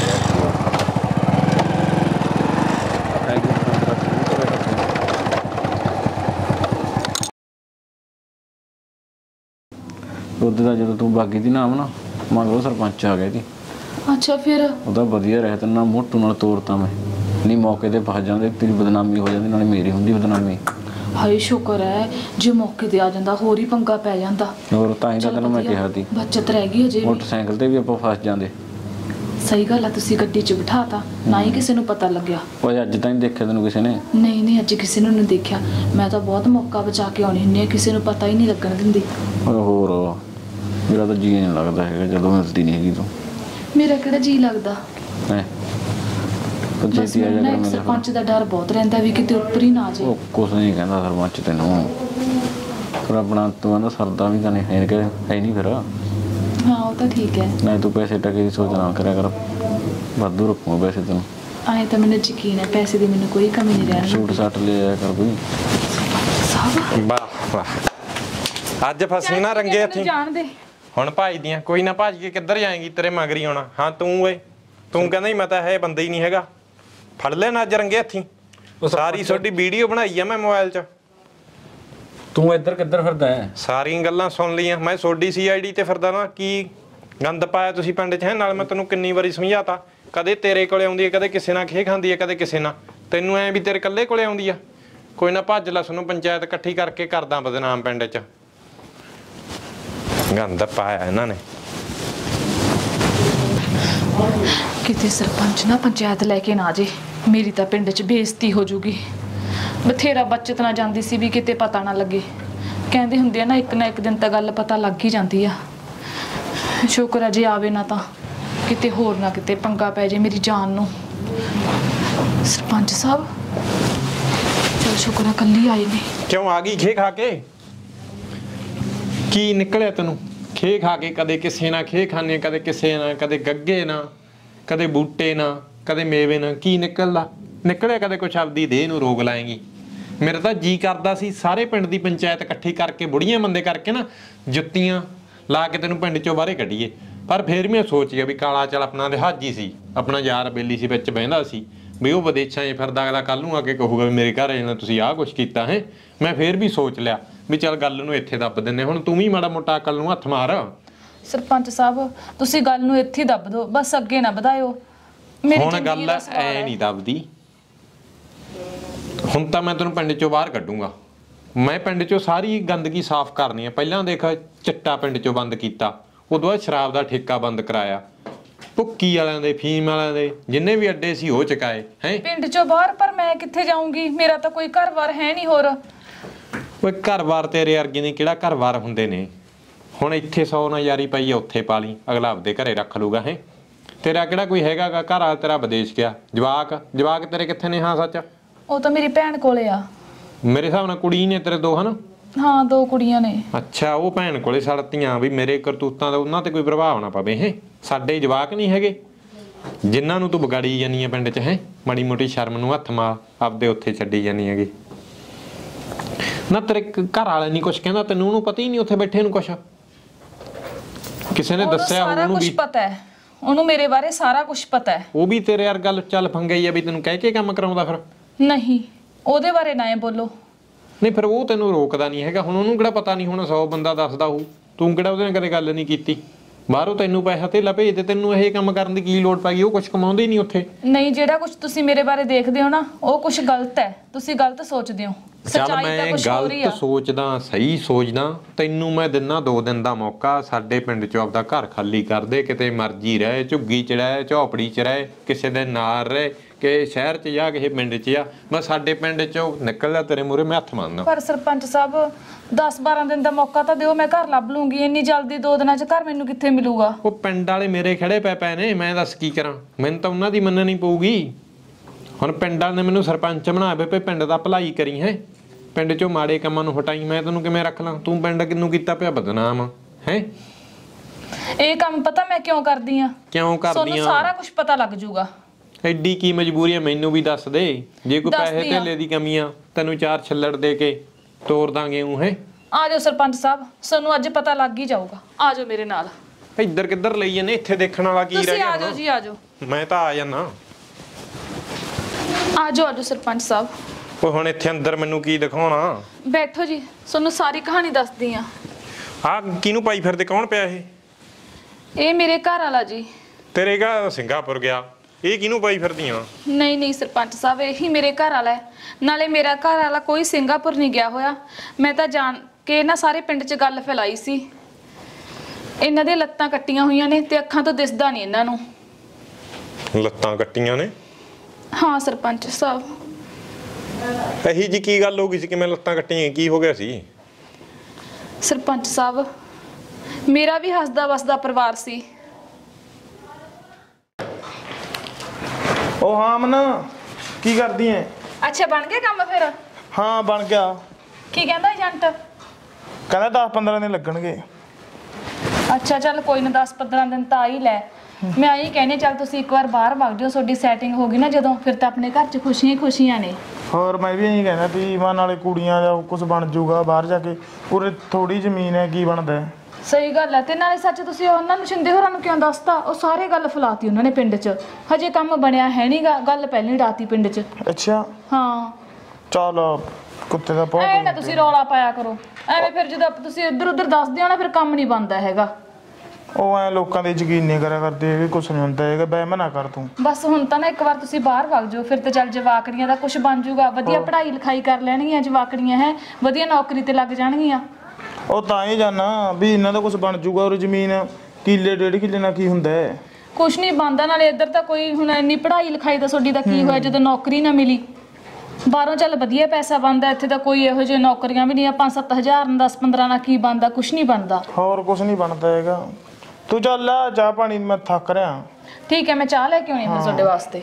ਉਹਦੇ ਦਾ ਜਦੋਂ ਤੂੰ ਬਾਗੀ ਦੀ ਨਾਮ ਨਾ ਮੰਗੋ ਸਰਪੰਚ ਆ ਗਿਆ ਜੀ ਅੱਛਾ ਫਿਰ ਉਹਦਾ ਵਧੀਆ ਰਹਿ ਤੈਨੂੰ ਨਾ ਮੋਟੂ ਨਾਲ ਤੋਰਤਾ ਮੈਂ ਨਹੀਂ ਮੌਕੇ ਤੇ ਫਸ ਜਾਂਦੇ ਤੇਰੀ ਬਦਨਾਮੀ ਹੋ ਜਾਂਦੀ ਨਾਲੇ ਮੇਰੀ ਹੁੰਦੀ ਬਦਨਾਮੀ ਹਾਏ ਸ਼ੁਕਰ ਹੈ ਜੇ ਮੌਕੇ ਤੇ ਆ ਜਾਂਦਾ ਹੋਰ ਹੀ ਪੰਗਾ ਪੈ ਜਾਂਦਾ ਹੋਰ ਤਾਂ ਹੀ ਤਾਂ ਤੈਨੂੰ ਮੈਂ ਕਿਹਾ ਸੀ ਬੱਚਤ ਰਹਿ ਗਈ ਅਜੇ ਵੀ ਮੋਟਰਸਾਈਕਲ ਤੇ ਵੀ ਆਪਾਂ ਫਸ ਜਾਂਦੇ ਸਹੀ ਗੱਲ ਆ ਤੁਸੀਂ ਗੱਡੀ 'ਚ ਬਿਠਾਤਾ ਨਾ ਹੀ ਕਿਸੇ ਨੂੰ ਪਤਾ ਲੱਗਿਆ ਓਏ ਅੱਜ ਤਾਂ ਨਹੀਂ ਦੇਖਿਆ ਤੈਨੂੰ ਕਿਸੇ ਨੇ ਨਹੀਂ ਨਹੀਂ ਅੱਜ ਕਿਸੇ ਨੂੰ ਨਹੀਂ ਦੇਖਿਆ ਮੈਂ ਤਾਂ ਬਹੁਤ ਮੌਕਾ ਬਚਾ ਕੇ ਆਉਣੀ ਹੁੰਦੀ ਆ ਕਿਸੇ ਨੂੰ ਪਤਾ ਹੀ ਨਹੀਂ ਲੱਗਣ ਦਿੰਦੀ ਓਏ ਹੋਰ ਮੇਰਾ ਤਾਂ ਜੀ ਨਹੀਂ ਲੱਗਦਾ ਹੈਗਾ ਜਦੋਂ ਮਿਲਦੀ ਨਹੀਂ ਹੈਗੀ ਤੂੰ ਮੇਰਾ ਕਿਹੜਾ ਜੀ ਲੱਗਦਾ ਹੈ ਬਸ ਮੈਨੂੰ ਨਾ ਇੱਕ ਸਰਪੰਚ ਦਾ ਡਰ ਬਹੁਤ ਰਹਿੰਦਾ ਵੀ ਕਿਤੇ ਉੱਪਰ ਹੀ ਨਾ ਜਾਏ ਉਹ ਕੁਛ ਨਹੀਂ ਕਹਿੰਦਾ ਸਰਪੰਚ ਤੈਨੂੰ ਪਰ ਆਪਣਾ ਤੂੰ ਨਾ ਸਰਦਾ ਵੀ ਤਾਂ ਨਹੀਂ ਹੈ ਕਿ ਹੈ ਨਹੀਂ ਫਿਰ ਹਾਂ ਉਹ ਤਾਂ ਠੀਕ ਹੈ ਨਹੀਂ ਤੂੰ ਪੈਸੇ ਟਕੇ ਦੀ ਸੋਚ ਨਾ ਕਰਿਆ ਕਰ ਵਾਧੂ ਰੱਖੂ ਪੈਸੇ ਤੈਨੂੰ ਆਏ ਤਾਂ ਮੈਨੂੰ ਯਕੀਨ ਹੈ ਪੈਸੇ ਦੀ ਮੈਨੂੰ ਕੋਈ ਕਮੀ ਨਹੀਂ ਰਹਿਣੀ ਸੂਟ ਸਾਟ ਲੈ ਆਇਆ ਕਰ ਕੋਈ ਸਾਹਿਬ ਵਾਹ ਵਾਹ ਅੱਜ ਫਸੀ ਨਾ ਰੰਗੇ ਹੱਥੀ ਜਾਣ ਦੇ ਹੁਣ ਭਾਈ ਦੀਆਂ ਕੋਈ ਨਾ ਭਾਜ ਕੇ ਕਿੱਧਰ ਜਾਏਗੀ ਤੇਰੇ ਮਗਰ ਹੀ ਆਉਣਾ ਹਾਂ ਤੂੰ ਓਏ ਤੂੰ ਕਹਿੰਦਾ ਹੀ ਮੈਂ ਤਾਂ ਇਹ ਬੰਦਾ ਹੀ ਨਹੀਂ ਹੈਗਾ ਫੜ ਲੈਣਾ ਅੱਜ ਰੰਗੇ ਹੱਥੀ ਸਾਰੀ ਤੁਹਾਡੀ ਵੀਡੀਓ ਬਣਾਈ ਆ ਮੈਂ ਮੋਬਾਈਲ 'ਚ ਤੂੰ ਇੱਧਰ ਕਿੱਧਰ ਫਿਰਦਾ ਹੈ ਸਾਰੀਆਂ ਗੱਲਾਂ ਸੁਣ ਲਈਆਂ ਮੈਂ ਤੁਹਾਡੀ ਸੀ ਆਈ ਡੀ ਤੇ ਫਿਰਦਾ ਨਾ ਕੀ ਗੰਦ ਪਾਇਆ ਤੁਸੀਂ ਪਿੰਡ 'ਚ ਹੈ ਨਾਲ ਮੈਂ ਤੈਨੂੰ ਕਿੰਨੀ ਵਾਰੀ ਸਮਝਾਤਾ ਕਦੇ ਤੇਰੇ ਕੋਲੇ ਆਉਂਦੀ ਹੈ ਕਦੇ ਕਿਸੇ ਨਾਲ ਖੇ ਖਾਂਦੀ ਹੈ ਕਦੇ ਕਿਸੇ ਨਾਲ ਤੈਨੂੰ ਐ ਵੀ ਤੇਰੇ ਇਕੱਲੇ ਕੋਲੇ ਆਉਂਦੀ ਆ ਕੋਈ ਨਾ ਭੱਜ ਲੈ ਸਾਨੂੰ ਪੰਚਾਇਤ ਇਕੱਠੀ ਕਰਕੇ ਕਰਦਾ ਬਦਨਾਮ ਪਿੰਡ 'ਚ ਗੰਦ ਪਾਇਆ ਇਹਨਾਂ ਨੇ ਕਿਤੇ ਸਰਪੰਚ ਨਾ ਪੰਚਾਇਤ ਲੈ ਕੇ ਨਾ ਜੇ ਮੇਰੀ ਤਾਂ ਪਿੰਡ 'ਚ ਬੇਇੱਜ਼ਤੀ ਹੋ ਜੂਗੀ ਬਥੇਰਾ ਬੱਚਤ ਨਾ ਜਾਂਦੀ ਸੀ ਵੀ ਕਿਤੇ ਪਤਾ ਨਾ ਲੱਗੇ ਕਹਿੰਦੇ ਹੁੰਦੇ ਆ ਨਾ ਇੱਕ ਨਾ ਇੱਕ ਦਿਨ ਤਾਂ ਗੱਲ ਪਤਾ ਲੱਗ ਹੀ ਜਾਂਦੀ ਆ ਸ਼ੁਕਰ ਆ ਜੇ ਆਵੇ ਨਾ ਤਾਂ ਕਿਤੇ ਹੋਰ ਨਾ ਕਿਤੇ ਪੰਗਾ ਪੈ ਜੇ ਮੇਰੀ ਜਾਨ ਨੂੰ ਸਰਪੰਚ ਸਾਹਿਬ ਚਲ ਸ਼ੁਕਰ ਆ ਕੱਲੀ ਆਏ ਨੇ ਕਿਉਂ ਆ ਗਈ ਖੇ ਖਾ ਕੇ ਕੀ ਨਿਕਲਿਆ ਤੈਨੂੰ ਖੇ ਖਾ ਕੇ ਕਦੇ ਕਿਸੇ ਨਾਲ ਖੇ ਖਾਣੇ ਕਦੇ ਕਿਸੇ ਨਾਲ ਕਦੇ ਗੱਗੇ ਨਾਲ ਕਦੇ ਬੂਟੇ ਨਾਲ ਕਦੇ ਮੇਵੇ ਨਾਲ ਕੀ ਨਿਕਲਦਾ ਨਿਕਲਿਆ ਕਦੇ ਕੁਛ ਆਪਦੀ ਦੇਹ ਨੂੰ ਰੋਗ ਲਾਏਗੀ ਮੇਰਾ ਤਾਂ ਜੀ ਕਰਦਾ ਸੀ ਸਾਰੇ ਪਿੰਡ ਦੀ ਪੰਚਾਇਤ ਇਕੱਠੀ ਕਰਕੇ ਬੁੜੀਆਂ ਬੰਦੇ ਕਰਕੇ ਨਾ ਜੁੱਤੀਆਂ ਲਾ ਕੇ ਤੈਨੂੰ ਪਿੰਡ ਚੋਂ ਬਾਹਰੇ ਕੱਢੀਏ ਪਰ ਫੇਰ ਮੈਂ ਸੋਚ ਗਿਆ ਵੀ ਕਾਲਾ ਚੱਲ ਆਪਣਾ ਲਿਹਾਜੀ ਸੀ ਆਪਣਾ ਯਾਰ ਬੇਲੀ ਸੀ ਵਿੱਚ ਬਹਿੰਦਾ ਸੀ ਵੀ ਉਹ ਵਿਦੇਸ਼ਾਂ 'ਚ ਫਿਰਦਾ ਅਗਲਾ ਕੱਲ ਨੂੰ ਆ ਕੇ ਕਹੂਗਾ ਵੀ ਮੇਰੇ ਘਰ ਆਏ ਨਾ ਤੁਸੀਂ ਆਹ ਕੁਛ ਕੀਤਾ ਹੈ ਮੈਂ ਫੇਰ ਵੀ ਸੋਚ ਲਿਆ ਵੀ ਚੱਲ ਗੱਲ ਨੂੰ ਇੱਥੇ ਦੱਬ ਦਿੰਨੇ ਹੁਣ ਤੂੰ ਵੀ ਮਾੜਾ ਮੋਟਾ ਅਕਲ ਨੂੰ ਹੱਥ ਮਾਰ ਸਰਪੰਚ ਸਾਹਿਬ ਤੁਸੀਂ ਗੱਲ ਨੂੰ ਇੱਥੇ ਹੀ ਦੱਬ ਦਿਓ ਬਸ ਅੱਗੇ ਨਾ ਵਧਾਇਓ ਹੁਣ ਗੱਲ ਐ ਨਹੀਂ ਦੱਬਦੀ ਹੁਣ ਤਾਂ ਮੈਂ ਤੈਨੂੰ ਪਿੰਡ ਚੋਂ ਬਾਹਰ ਕੱਢੂੰਗਾ ਮੈਂ ਪਿੰਡ ਚੋਂ ਸਾਰੀ ਗੰਦਗੀ ਸਾਫ਼ ਕਰਨੀ ਹੈ ਪਹਿਲਾਂ ਦੇਖ ਚਿੱਟਾ ਪਿੰਡ ਚੋਂ ਬੰਦ ਕੀਤਾ ਉਦੋਂ ਬਾਅਦ ਸ਼ਰਾਬ ਦਾ ਠੇਕਾ ਬੰਦ ਕਰਾਇਆ, ਭੁੱਕੀ ਵਾਲਿਆਂ ਦੇ, ਫੀਮ ਵਾਲਿਆਂ ਦੇ ਜਿੰਨੇ ਵੀ ਅੱਡੇ ਸੀ ਉਹ ਚੁਕਾਏ ਹੈ ਪਿੰਡ ਚੋਂ ਬਾਹਰ। ਪਰ ਮੈਂ ਕਿੱਥੇ ਜਾਊਂਗੀ, ਮੇਰਾ ਤਾਂ ਕੋਈ ਘਰ-ਬਾਰ ਹੈ ਨਹੀਂ ਹੋਰ। ਓਏ ਘਰ-ਬਾਰ ਤੇਰੇ ਵਰਗੇ ਨੇ ਕਿਹੜਾ ਘਰ-ਬਾਰ ਹੁੰਦੇ ਨੇ। ਹੁਣ ਇੱਥੇ ਸੌ ਨਜ਼ਾਰੀ ਪਈ ਆ, ਉੱਥੇ ਪਾ ਲਈ, ਅਗਲਾ ਆਪਦੇ ਘਰੇ ਰੱਖ ਲੂਗਾ ਹੈ। ਤੇਰਾ ਕਿਹੜਾ ਕੋਈ ਹੈਗਾ ਗਾ ਘਰ ਵਾਲਾ, ਤੇਰਾ ਵਿਦੇਸ਼ ਗਿਆ। ਜਵਾਕ ਜਵਾਕ ਤੇਰੇ ਕਿੱਥੇ ਨੇ? ਹਾਂ ਸੱਚ, ਉਹ ਤਾਂ ਮੇਰੀ ਭੈਣ ਕੋਲੇ ਆ। ਮੇਰੇ ਹਿਸਾਬ ਨਾਲ ਕੁੜੀ ਨੇ ਤੇਰੇ ਦੋ ਹਨ। ਹਾਂ ਦੋ ਕੁੜੀਆਂ ਨੇ। ਅੱਛਾ, ਉਹ ਭੈਣ ਕੋਲੇ ਸੜਤੀਆਂ ਵੀ ਮੇਰੇ ਕਰਤੂਤਾਂ ਦਾ ਉਹਨਾਂ ਤੇ ਕੋਈ ਪ੍ਰਭਾਵ ਨਾ ਪਵੇ ਹੈ। ਸਾਡੇ ਜਵਾਕ ਨਹੀਂ ਹੈਗੇ ਜਿਨ੍ਹਾਂ ਨੂੰ ਤੂੰ ਵਿਗਾੜੀ ਜਾਨੀ ਹੈ ਪਿੰਡ 'ਚ ਹੈ। ਮਾੜੀ ਮੋਟੀ ਸ਼ਰਮ ਨੂੰ ਹੱਥ ਮਾਰ, ਆਪਦੇ ਉੱਥੇ ਛੱਡੀ ਜਾਨੀ ਹੈਗੀ ਨਾ। ਤੇਰੇ ਘਰ ਵਾਲੇ ਨਹੀਂ ਕੁਛ ਕਹਿੰਦਾ ਤੈਨੂੰ? ਉਹਨੂੰ ਪਤਾ ਹੀ ਨਹੀਂ ਉੱਥੇ ਬੈਠੇ ਨੂੰ ਕੁਛ ਕਿਸੇ ਨੇ ਦੱਸਿਆ? ਉਹਨੂੰ ਵੀ ਪਤਾ ਹੈ, ਉਹਨੂੰ ਮੇਰੇ ਬਾਰੇ ਸਾਰਾ ਕੁਝ ਪਤਾ ਹੈ। ਉਹ ਵੀ ਤੇਰੇ ਯਾਰ ਗੱਲ ਚੱਲ ਫੰਗਾ ਹੀ ਆ ਵੀ ਤੈਨੂੰ ਕਹਿ ਕੇ ਕੰਮ ਕਰਾਉਂਦਾ ਫਿਰ? ਨਹੀਂ, ਉਹਦੇ ਬਾਰੇ ਨਾ ਇਹ ਬੋਲੋ। ਨਹੀਂ ਫਿਰ ਉਹ ਤੈਨੂੰ ਰੋਕਦਾ ਨਹੀਂ ਹੈਗਾ। ਹੁਣ ਉਹਨੂੰ ਕਿਹੜਾ ਪਤਾ ਨਹੀਂ, ਹੁਣ ਸੌ ਬੰਦਾ ਦੱਸਦਾ ਹੋਊ, ਤੂੰ ਕਿਹੜਾ ਉਹਦੇ ਨਾਲ ਕਦੇ ਗੱਲ ਨਹੀਂ ਕੀਤੀ? ਬਾਹਰੋਂ ਤੈਨੂੰ ਪੈਸਾ ਧੇਲਾ ਭੇਜਦੇ, ਤੈਨੂੰ ਇਹ ਕੰਮ ਕਰਨ ਦੀ ਕੀ ਲੋੜ ਪੈ ਗਈ? ਉਹ ਕੁਝ ਕਮਾਉਂਦੇ ਹੀ ਨਹੀਂ ਉੱਥੇ। ਨਹੀਂ, ਜਿਹੜਾ ਕੁਝ ਤੁਸੀਂ ਮੇਰੇ ਬਾਰੇ ਦੇਖਦੇ ਹੋ ਨਾ, ਉਹ ਕੁਝ ਗਲਤ ਹੈ। ਤੁਸੀਂ ਗਲਤ ਸੋਚਦੇ ਹੋ। ਚੱਲ ਮੈਂ ਗਲਤ ਸੋਚਦਾ, ਸਹੀ ਸੋਚਦਾ। ਤੈਨੂੰ ਮੈਂ ਦਿਨਾ ਦੋ ਦਿਨ ਦਾ ਮੌਕਾ, ਸਾਡੇ ਪਿੰਡ ਚੋਂ ਆਪਦਾ ਘਰ ਖਾਲੀ ਕਰ ਦੇ, ਕਿਤੇ ਮਰਜੀ ਰਹਿ, ਝੁੱਗੀ ਚ ਰਹਿ, ਝੌਪੜੀ ਚ ਰਹਿ, ਕਿਸੇ ਦੇ ਨਾਲ ਰਹਿ, ਕਿ ਸ਼ਹਿਰ ਚ ਜਾ, ਕਿਸੇ ਪਿੰਡ ਚ ਆ। ਮੈਂ ਸਾਡੇ ਪਿੰਡ ਚੋਂ ਨਿਕਲਦਾ ਤੇਰੇ ਮੂਹਰੇ ਮੈਂ ਹੱਥ ਮੰਨਦਾ। ਪਰ ਸਰਪੰਚ ਸਾਹਿਬ ਦਸ ਬਾਰਾਂ ਦਿਨ ਦਾ ਮੌਕਾ ਤਾਂ ਦਿਓ, ਮੈਂ ਘਰ ਲੱਭ ਲੂੰਗੀ। ਇੰਨੀ ਜਲਦੀ ਦੋ ਦਿਨਾਂ ਚ ਘਰ ਮੈਨੂੰ ਕਿੱਥੇ ਮਿਲੂਗਾ? ਉਹ ਪਿੰਡ ਵਾਲੇ ਮੇਰੇ ਖੜੇ ਪੈ ਪਏ ਨੇ, ਮੈਂ ਦੱਸ ਕੀ ਕਰਾਂ? ਮੈਨੂੰ ਤਾਂ ਉਹਨਾਂ ਦੀ ਮੰਨਣੀ ਪਊਗੀ। ਹੁਣ ਪਿੰਡ ਵਾਲੇ ਨੇ ਮੈਨੂੰ ਸਰਪੰਚ ਬਣਾਇਆ ਵੇ, ਪਿੰਡ ਦਾ ਭਲਾਈ ਕਰੀ ਹੈ, ਪਿੰਡ ਚੋਂ ਮਾੜੇ ਕੰਮਾਂ ਨੂੰ ਹਟਾਈ। ਮੈਂ ਤੈਨੂੰ ਕਿਵੇਂ ਰੱਖ ਲਾਂ? ਤੂੰ ਪਿੰਡ ਕਿੰਨੂੰ ਕੀਤਾ ਪਿਆ ਬਦਨਾਮ ਹੈ। ਇਹ ਕੰਮ ਪਤਾ ਮੈਂ ਕਿਉਂ ਕਰਦੀ ਆ? ਕਿਉਂ ਕਰਦੀ ਤੁਹਾਨੂੰ ਆ? ਸਾਰਾ ਕੁਝ ਪਤਾ ਲੱਗ ਜਾਊਗਾ। ਐਡੀ ਕੀ ਮਜਬੂਰੀ ਹੈ ਮੈਨੂੰ ਵੀ ਦੱਸ ਦੇ। ਜੇ ਕੋਈ ਪੈਸੇ ਧੇਲੇ ਦੀ ਕਮੀ ਆ, ਤੈਨੂੰ ਚਾਰ ਛੱਲੜ ਦੇ ਕੇ ਤੋਰ ਦਾਂਗੇ। ਉਹ ਹੈ ਆ ਜਾਓ ਸਰਪੰਚ ਸਾਹਿਬ, ਸਾਨੂੰ ਅੱਜ ਪਤਾ ਲੱਗ ਹੀ ਜਾਊਗਾ। ਆ ਜਾਓ ਮੇਰੇ ਨਾਲ। ਇੱਧਰ ਕਿੱਧਰ ਲਈ ਜਾਂਦੇ? ਇੱਥੇ ਦੇਖਣ ਵਾਲਾ ਕੀ ਰਹਿ ਤੁਸੀਂ ਗਿਆ? ਆ ਜਾਓ ਜੀ, ਆ ਜਾਓ। ਮੈਂ ਤਾਂ ਆ ਜਾਣਾ। ਆ ਜਾਓ, ਆ ਜਾਓ ਸਰਪੰਚ ਸਾਹਿਬ। ਉਹ ਹੁਣ ਇੱਥੇ ਅੰਦਰ ਮੈਨੂੰ ਕੀ ਦਿਖਾਉਣਾ? ਬੈਠੋ ਜੀ, ਤੁਹਾਨੂੰ ਸਾਰੀ ਕਹਾਣੀ ਦੱਸਦੀ ਆ। ਆ ਕਿਹਨੂੰ ਪਾਈ ਫਿਰਦੇ? ਕੌਣ ਪਿਆ ਇਹ? ਇਹ ਮੇਰੇ ਘਰ ਵਾਲਾ ਜੀ। ਤੇਰੇ ਘਰ ਸਿੰਗਾਪੁਰ ਗਿਆ, ਇਹ ਕਿਹਨੂੰ ਪਾਈ ਫਿਰਦੀਆਂ? ਨਹੀਂ ਨਹੀਂ ਸਰਪੰਚ ਸਾਹਿਬ, ਇਹੀ ਮੇਰੇ ਘਰ ਵਾਲਾ ਹੈ। ਨਾਲੇ ਮੇਰਾ ਘਰ ਵਾਲਾ ਕੋਈ ਸਿੰਗਾਪੁਰ ਨਹੀਂ ਗਿਆ ਹੋਇਆ। ਮੈਂ ਤਾਂ ਜਾਣ ਕੇ ਨਾ ਸਾਰੇ ਪਿੰਡ 'ਚ ਗੱਲ ਫੈਲਾਈ ਸੀ। ਇਹਨਾਂ ਦੇ ਲੱਤਾਂ ਕੱਟੀਆਂ ਹੋਈਆਂ ਨੇ ਤੇ ਅੱਖਾਂ ਤੋਂ ਦਿਸਦਾ ਨਹੀਂ ਇਹਨਾਂ ਨੂੰ। ਲੱਤਾਂ ਕੱਟੀਆਂ ਨੇ? ਹਾਂ ਸਰਪੰਚ ਸਾਹਿਬ। ਇਹੀ ਜੀ ਕੀ ਗੱਲ ਹੋ ਗਈ ਸੀ ਕਿ ਮੈਂ ਲੱਤਾਂ ਕੱਟੀਆਂ? ਕੀ ਹੋ ਗਿਆ ਸੀ? ਸਰਪੰਚ ਸਾਹਿਬ, ਮੇਰਾ ਵੀ ਹੱਸਦਾ ਵਸਦਾ ਪਰਿਵਾਰ ਸੀ। ਉਹ ਹਾਂ ਮਨ, ਕੀ ਕਰਦੀ ਐ? ਅੱਛਾ ਬਣ ਗਿਆ ਕੰਮ ਫਿਰ? ਹਾਂ ਬਣ ਗਿਆ। ਕੀ ਕਹਿੰਦਾ ਏਜੰਟ? ਕਹਿੰਦਾ ਦਸ ਪੰਦਰਾਂ ਦਿਨ ਲੱਗਣਗੇ। ਅੱਛਾ ਚੱਲ ਕੋਈ ਨਾ, ਦਸ ਪੰਦਰਾਂ ਦਿਨ ਤਾਂ ਆ ਹੀ ਲੈ। ਮੈਂ ਆਈ ਕਹਿੰਦੀ ਚੱਲ ਤੁਸੀਂ ਇੱਕ ਵਾਰ ਬਾਹਰ ਵਗ ਜਾਓ, ਤੁਹਾਡੀ ਸੈਟਿੰਗ ਹੋ ਗਈ ਨਾ ਜਦੋਂ, ਫਿਰ ਤਾਂ ਆਪਣੇ ਘਰ 'ਚ ਖੁਸ਼ੀਆਂ ਹੀ ਖੁਸ਼ੀਆਂ ਨੇ। ਹੋਰ ਮੈਂ ਵੀ ਇਹੀ ਕਹਿੰਦਾ ਵੀ ਮਾਂ ਨਾਲੇ ਕੁੜੀਆਂ ਦਾ ਕੁਝ ਬਣ ਜਾਊਗਾ ਬਾਹਰ ਜਾ ਕੇ। ਪੂਰੇ ਥੋੜੀ ਜ਼ਮੀਨ ਹੈ, ਕੀ ਬਣਦਾ? ਸਹੀ ਗੱਲ ਹੈ। ਤੇ ਨਾਲੇ ਸੱਚ ਤੁਸੀਂ ਉਹਨਾਂ ਨੂੰ, ਸ਼ਿੰਦੇ ਹੋਰਾਂ ਨੂੰ ਕਿਉਂ ਦੱਸਤਾ? ਉਹ ਸਾਰੇ ਗੱਲ ਫਲਾਤੀ ਉਹਨਾਂ ਨੇ ਪਿੰਡ 'ਚ। ਹਜੇ ਕੰਮ ਬਣਿਆ ਹੈ ਨਹੀਂਗਾ, ਗੱਲ ਪਹਿਲਾਂ ਹੀ ਡਾਤੀ ਪਿੰਡ 'ਚ। ਅੱਛਾ ਹਾਂ ਚੱਲ ਕੁੱਤੇ ਦਾ ਪਾਉ। ਐ ਨਾ ਤੁਸੀਂ ਰੌਲਾ ਪਾਇਆ ਕਰੋ ਐਵੇਂ, ਫਿਰ ਜਦੋਂ ਤੁਸੀਂ ਇੱਧਰ ਉੱਧਰ ਦੱਸਦੇ ਹੋ ਨਾ, ਫਿਰ ਕੰਮ ਨਹੀਂ ਬਣਦਾ ਹੈਗਾ। ਉਹ ਐ ਲੋਕਾਂ ਦੇ ਯਕੀਨ ਨਹੀਂ ਕਰਿਆ ਕਰਦੇ, ਇਹ ਕੁਛ ਨਹੀਂ ਹੁੰਦਾ ਹੈਗਾ। ਬਹਿਮ ਨਾ ਕਰ ਤੂੰ। ਬਸ ਹੁਣ ਤਾਂ ਨਾ ਇੱਕ ਵਾਰ ਤੁਸੀਂ ਬਾਹਰ ਵਗ ਜਾਓ, ਫਿਰ ਤੇ ਚੱਲ ਜਵਾਕੜੀਆਂ ਦਾ ਕੁਝ ਬਣ ਜਾਊਗਾ। ਵਧੀਆ ਪੜ੍ਹਾਈ ਲਿਖਾਈ ਕਰ ਲੈਣਗੀਆਂ ਜਵਾਕੜੀਆਂ, ਹੈ ਵਧੀਆ ਨੌਕਰੀ ਤੇ ਲੱਗ ਜਾਣਗੀਆਂ। ਉਹ ਤਾਂ ਹੀ ਜਾਣਾ ਵੀ ਇਹਨਾਂ ਦਾ ਕੁਝ ਬਣ ਜਾਊਗਾ। ਔਰ ਜ਼ਮੀਨ ਕਿੱਲੇ ਡੇਢ ਕਿੱਲੇ ਨਾਲ ਕੀ ਹੁੰਦਾ ਹੈ? ਕੁਛ ਨਹੀਂ ਬਣਦਾ। ਨਾਲੇ ਇੱਧਰ ਤਾਂ ਕੋਈ ਹੁਣ ਇੰਨੀ ਪੜ੍ਹਾਈ ਲਿਖਾਈ ਤਾਂ ਤੁਹਾਡੀ ਦਾ ਕੀ ਹੋਇਆ ਜਦੋਂ ਨੌਕਰੀ ਨਾ ਮਿਲੀ? ਬਾਹਰੋਂ ਚੱਲ ਵਧੀਆ ਪੈਸਾ ਬਣਦਾ, ਇੱਥੇ ਤਾਂ ਕੋਈ ਇਹੋ ਜਿਹੀ ਨੌਕਰੀਆਂ ਵੀ ਨਹੀਂ ਆ। ਪੰਜ ਸੱਤ ਹਜ਼ਾਰ ਦਸ ਪੰਦਰਾਂ ਨਾਲ ਕੀ ਬਣਦਾ? ਕੁਛ ਨਹੀਂ ਬਣਦਾ। ਹੋਰ ਕੁਛ ਨਹੀਂ ਬਣਦਾ ਹੈਗਾ। ਤੂੰ ਚੱਲ ਆ ਚਾਹ ਪਾਣੀ, ਮੈਂ ਥੱਕ ਰਿਹਾ। ਠੀਕ ਹੈ, ਮੈਂ ਚਾਹ ਲੈ ਕੇ ਆਉਣੀ ਫਿਰ ਤੁਹਾਡੇ ਵਾਸਤੇ।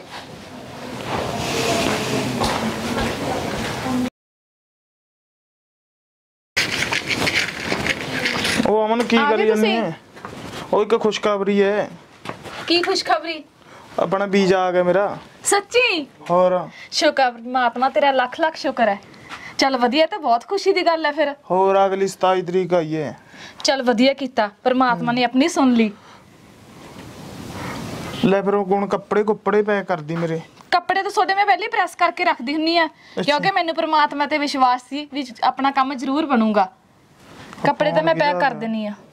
ਉਹ ਅਮਨ ਕੀ ਕਰੀ ਜਾਂਦੀ ਹੈ? ਉਹ ਇੱਕ ਖੁਸ਼ਖਬਰੀ ਹੈ। ਕੀ ਖੁਸ਼ਖਬਰੀ? ਆਪਣਾ ਵੀਜ਼ਾ ਆ ਗਿਆ ਮੇਰਾ। ਸੱਚੀ? ਹੋਰ ਸ਼ੁਕਰ ਪਰਮਾਤਮਾ ਤੇਰਾ, ਲੱਖ ਲੱਖ ਸ਼ੁਕਰ ਹੈ। ਚੱਲ ਵਧੀਆ, ਤਾਂ ਬਹੁਤ ਖੁਸ਼ੀ ਦੀ ਗੱਲ ਹੈ ਫਿਰ। ਹੋਰ ਅਗਲੀ ਸਤਾਈ ਤਰੀਕ ਆਈ ਹੈ। ਚੱਲ ਵਧੀਆ ਕੀਤਾ, ਪਰਮਾਤਮਾ ਨੇ ਆਪਣੀ ਸੁਣ ਲਈ। ਲੈ ਫਿਰ ਉਹ ਕੋਣ ਕੱਪੜੇ ਕੁੱਪੜੇ ਪੈਕ ਕਰਦੀ ਮੇਰੇ? ਕੱਪੜੇ ਤਾਂ ਤੁਹਾਡੇ ਮੈਂ ਪਹਿਲੇ ਪ੍ਰੈਸ ਕਰਕੇ ਰੱਖਦੀ ਹੁੰਨੀ ਆ, ਕਿਉਂਕਿ ਮੈਨੂੰ ਪਰਮਾਤਮਾ ਤੇ ਵਿਸ਼ਵਾਸ ਸੀ ਵੀ ਆਪਣਾ ਕੰਮ ਜ਼ਰੂਰ ਬਣੂਗਾ। ਕੱਪੜੇ ਤਾਂ ਮੈਂ ਪੈਕ ਕਰ ਦਿੰਨੀ ਆ।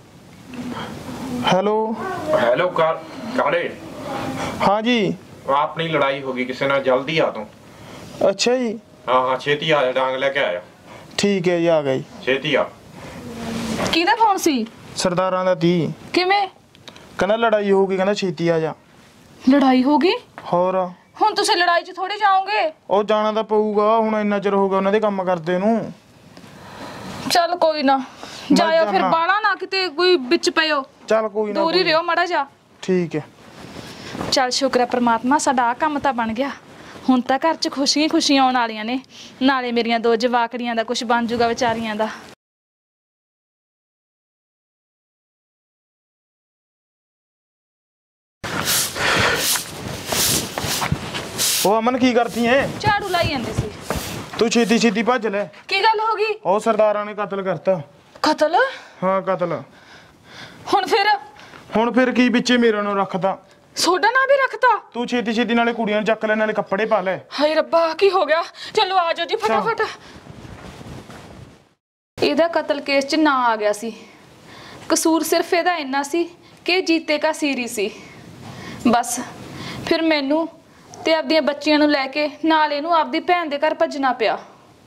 ਹੈਲੋ ਹੈਲੋ ਕਾਰ ਕਾਲੇ। ਹਾਂ ਜੀ। ਆਪਣੀ ਲੜਾਈ ਹੋ ਗਈ ਕਿਸੇ ਨਾਲ, ਜਲਦੀ ਆ ਤੂੰ। ਅੱਛਾ ਜੀ। ਹਾਂ ਹਾਂ ਛੇਤੀ ਆ ਜਾ, ਡਾਂਗ ਲੈ ਕੇ ਆਇਆ। ਠੀਕ ਹੈ ਜੀ, ਆ ਗਈ। ਛੇਤੀ ਆ। ਕਿਹਦਾ ਫੋਨ ਸੀ? ਸਰਦਾਰਾਂ ਦਾ ਤੀ ਕਿਵੇਂ? ਕਹਿੰਦਾ ਲੜਾਈ ਹੋਊਗੀ, ਕਹਿੰਦਾ ਛੇਤੀ ਆ ਜਾ। ਲੜਾਈ ਹੋ ਗਈ? ਹੋਰ ਹੁਣ ਤੁਸੀਂ ਲੜਾਈ 'ਚ ਥੋੜੇ ਜਾਓਗੇ। ਉਹ ਜਾਣਾ ਤਾਂ ਪਊਗਾ, ਹੁਣ ਇੰਨਾ ਚਿਰ ਹੋ ਗਿਆ ਉਹਨਾਂ ਦੇ ਕੰਮ ਕਰਦੇ ਨੂੰ। ਚੱਲ ਕੋਈ ਨਾ, ਜਾਇਓ ਫਿਰ, ਜਾਨਾ। ਬਾਣਾ ਨਾ ਕਿਤੇ ਕੋਈ ਵਿੱਚ ਪਿਓ, ਚੱਲ ਕੋਈ ਨਾ, ਦੂਰ ਹੀ ਕੋਈ- ਰਿਓ ਮਾੜਾ ਜਾ। ਠੀਕ ਹੈ। ਚੱਲ ਸ਼ੁਕਰ ਹੈ ਪ੍ਰਮਾਤਮਾ, ਸਾਡਾ ਆਹ ਕੰਮ ਤਾਂ ਬਣ ਗਿਆ। ਹੁਣ ਤਾਂ ਘਰ 'ਚ ਖੁਸ਼ੀਆਂ ਖੁਸ਼ੀਆਂ ਆਉਣ ਵਾਲੀਆਂ ਨੇ, ਨਾਲੇ ਮੇਰੀਆਂ ਦੋ ਜਵਾਕੜੀਆਂ ਦਾ ਕੁਝ ਬਣ ਜੂਗਾ ਵਿਚਾਰੀਆਂ ਦਾ। ਉਹ ਅਮਨ ਕੀ ਕਰਦੀ ਐ? ਝਾੜੂ ਲਾਈ ਜਾਂਦੀ ਸੀ। ਤੂੰ ਛੇਤੀ ਛੇਤੀ ਭੱਜ ਲੈ। ਕੀ ਗੱਲ ਹੋ ਗਈ? ਉਹ ਸਰਦਾਰਾਂ ਨੇ ਕਤਲ ਕਰਤਾ। ਕਤਲ? ਹਾਂ ਕਤਲ। ਹੁਣ ਫਿਰ? ਹੁਣ ਫਿਰ ਕੀ ਵਿੱਚੇ ਮੇਰੇ ਨੂੰ ਰੱਖਦਾ? ਸੋਡਾ ਨਾ ਵੀ ਰੱਖਤਾ? ਤੂੰ ਛੇਤੀ ਛੇਤੀ ਨਾਲੇ ਕੁੜੀਆਂ ਨੂੰ ਚੱਕ ਲੈ, ਨਾਲੇ ਕੱਪੜੇ ਪਾ ਲੈ। ਹਾਏ ਰੱਬਾ, ਕੀ ਹੋ ਗਿਆ? ਚਲੋ ਆ ਜਾਓ ਜੀ ਫਟਾਫਟ। ਇਹਦਾ ਕਤਲ ਕੇਸ 'ਚ ਨਾ ਆ ਗਿਆ ਸੀ, ਕਸੂਰ ਸਿਰਫ ਇਹਦਾ ਇੰਨਾ ਸੀ ਕਿ ਜੀਤੇ ਕਾ ਸੀਰੀ ਸੀ ਬਸ। ਫਿਰ ਮੈਨੂੰ ਤੇ ਆਪਦੀਆਂ ਬੱਚੀਆਂ ਨੂੰ ਲੈ ਕੇ ਨਾਲ ਇਹਨੂੰ ਆਪਦੀ ਭੈਣ ਦੇ ਘਰ ਭੱਜਣਾ ਪਿਆ।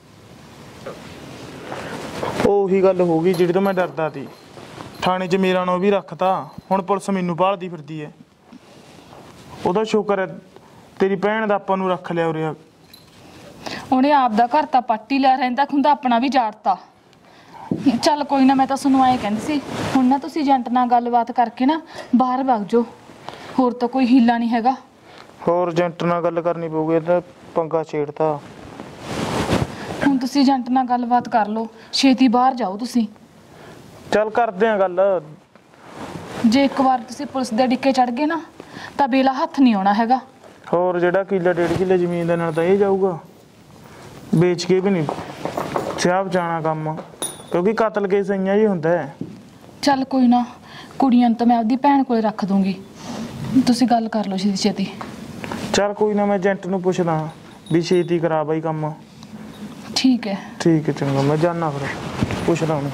ਉਹੀ ਗੱਲ ਹੋ ਗਈ ਜਿਹੜੀ ਤੋਂ ਮੈਂ ਡਰਦਾ ਸੀ। ਥਾਣੇ 'ਚ ਮੇਰਾ ਨਾਂ ਵੀ ਰੱਖਤਾ, ਹੁਣ ਪੁਲਿਸ ਮੈਨੂੰ ਭਾਲਦੀ ਫਿਰਦੀ ਹੈ। ਉਹਦਾ ਸ਼ੁਕਰ ਹੈ ਤੇਰੀ ਭੈਣ ਦਾ ਆਪਾਂ ਨੂੰ ਰੱਖ ਲਿਆ ਉਰੇ। ਉਹਨੇ ਆਪਦਾ ਘਰ ਤਾਂ ਪੱਟੀ ਲਿਆ, ਰਹਿੰਦਾ ਖੁੰਦਾ ਆਪਣਾ ਵੀ ਜਾੜਤਾ। ਚੱਲ ਕੋਈ ਨਾ, ਮੈਂ ਤਾਂ ਤੁਹਾਨੂੰ ਆਏ ਕਹਿੰਦੀ ਸੀ, ਹੁਣ ਨਾ ਤੁਸੀਂ ਏਜੰਟ ਨਾਲ ਗੱਲਬਾਤ ਕਰਕੇ ਨਾ ਬਾਹਰ ਵਗ ਜਾਓ, ਹੋਰ ਤਾਂ ਕੋਈ ਹੀਲਾ ਨਹੀਂ ਹੈਗਾ। ਹੋਰ ਏਜੰਟ ਨਾਲ ਗੱਲ ਕਰਨੀ ਪਊਗੀ, ਇਹ ਤਾਂ ਪੰਗਾ ਛੇੜਤਾ। ਹੁਣ ਤੁਸੀਂ ਏਜੰਟ ਨਾਲ ਗੱਲਬਾਤ ਕਰ ਲਓ, ਛੇਤੀ ਬਾਹਰ ਜਾਓ ਤੁਸੀਂ। ਚੱਲ ਕਰਦੇ ਆ ਗੱਲ। ਜੇ ਇੱਕ ਵਾਰ ਤੁਸੀਂ ਪੁਲਿਸ ਦੇ ਡਿੱਕੇ ਚੜ ਗਏ ਨਾ ਤਾਂ ਬੇਲਾ ਹੱਥ ਨਹੀਂ ਆਉਣਾ ਹੈਗਾ। ਹੋਰ ਜਿਹੜਾ ਕਿੱਲਾ ਡੇਢ ਕਿੱਲੇ ਜ਼ਮੀਨ ਦੇ ਨਾਲ ਤਾਂ ਇਹ ਜਾਊਗਾ, ਵੇਚ ਕੇ ਵੀ ਨਹੀਂ ਸਿਆਬ ਜਾਣਾ ਕੰਮ, ਕਿਉਂਕਿ ਕਤਲ ਕੇਸ ਇੰਨਾ ਹੀ ਹੁੰਦਾ ਹੈ। ਚੱਲ ਕੋਈ ਨਾ, ਕੁੜੀਆਂ ਨੂੰ ਤਾਂ ਮੈਂ ਆਪਦੀ ਭੈਣ ਕੋਲੇ ਰੱਖ ਦੂੰਗੀ, ਤੁਸੀਂ ਗੱਲ ਕਰ ਲਓ ਛੇਤੀ ਛੇਤੀ। ਚੱਲ ਕੋਈ ਨਾ, ਮੈਂ ਏਜੰਟ ਨੂੰ ਪੁੱਛਦਾ ਵੀ ਛੇਤੀ ਕਰਾ ਬਾਈ ਕੰਮ। ਠੀਕ ਹੈ। ਠੀਕ ਹੈ ਚੰਗਾ, ਮੈਂ ਜਾਣਾ ਫਿਰ, ਪੁੱਛਦਾ ਉਹਨੂੰ।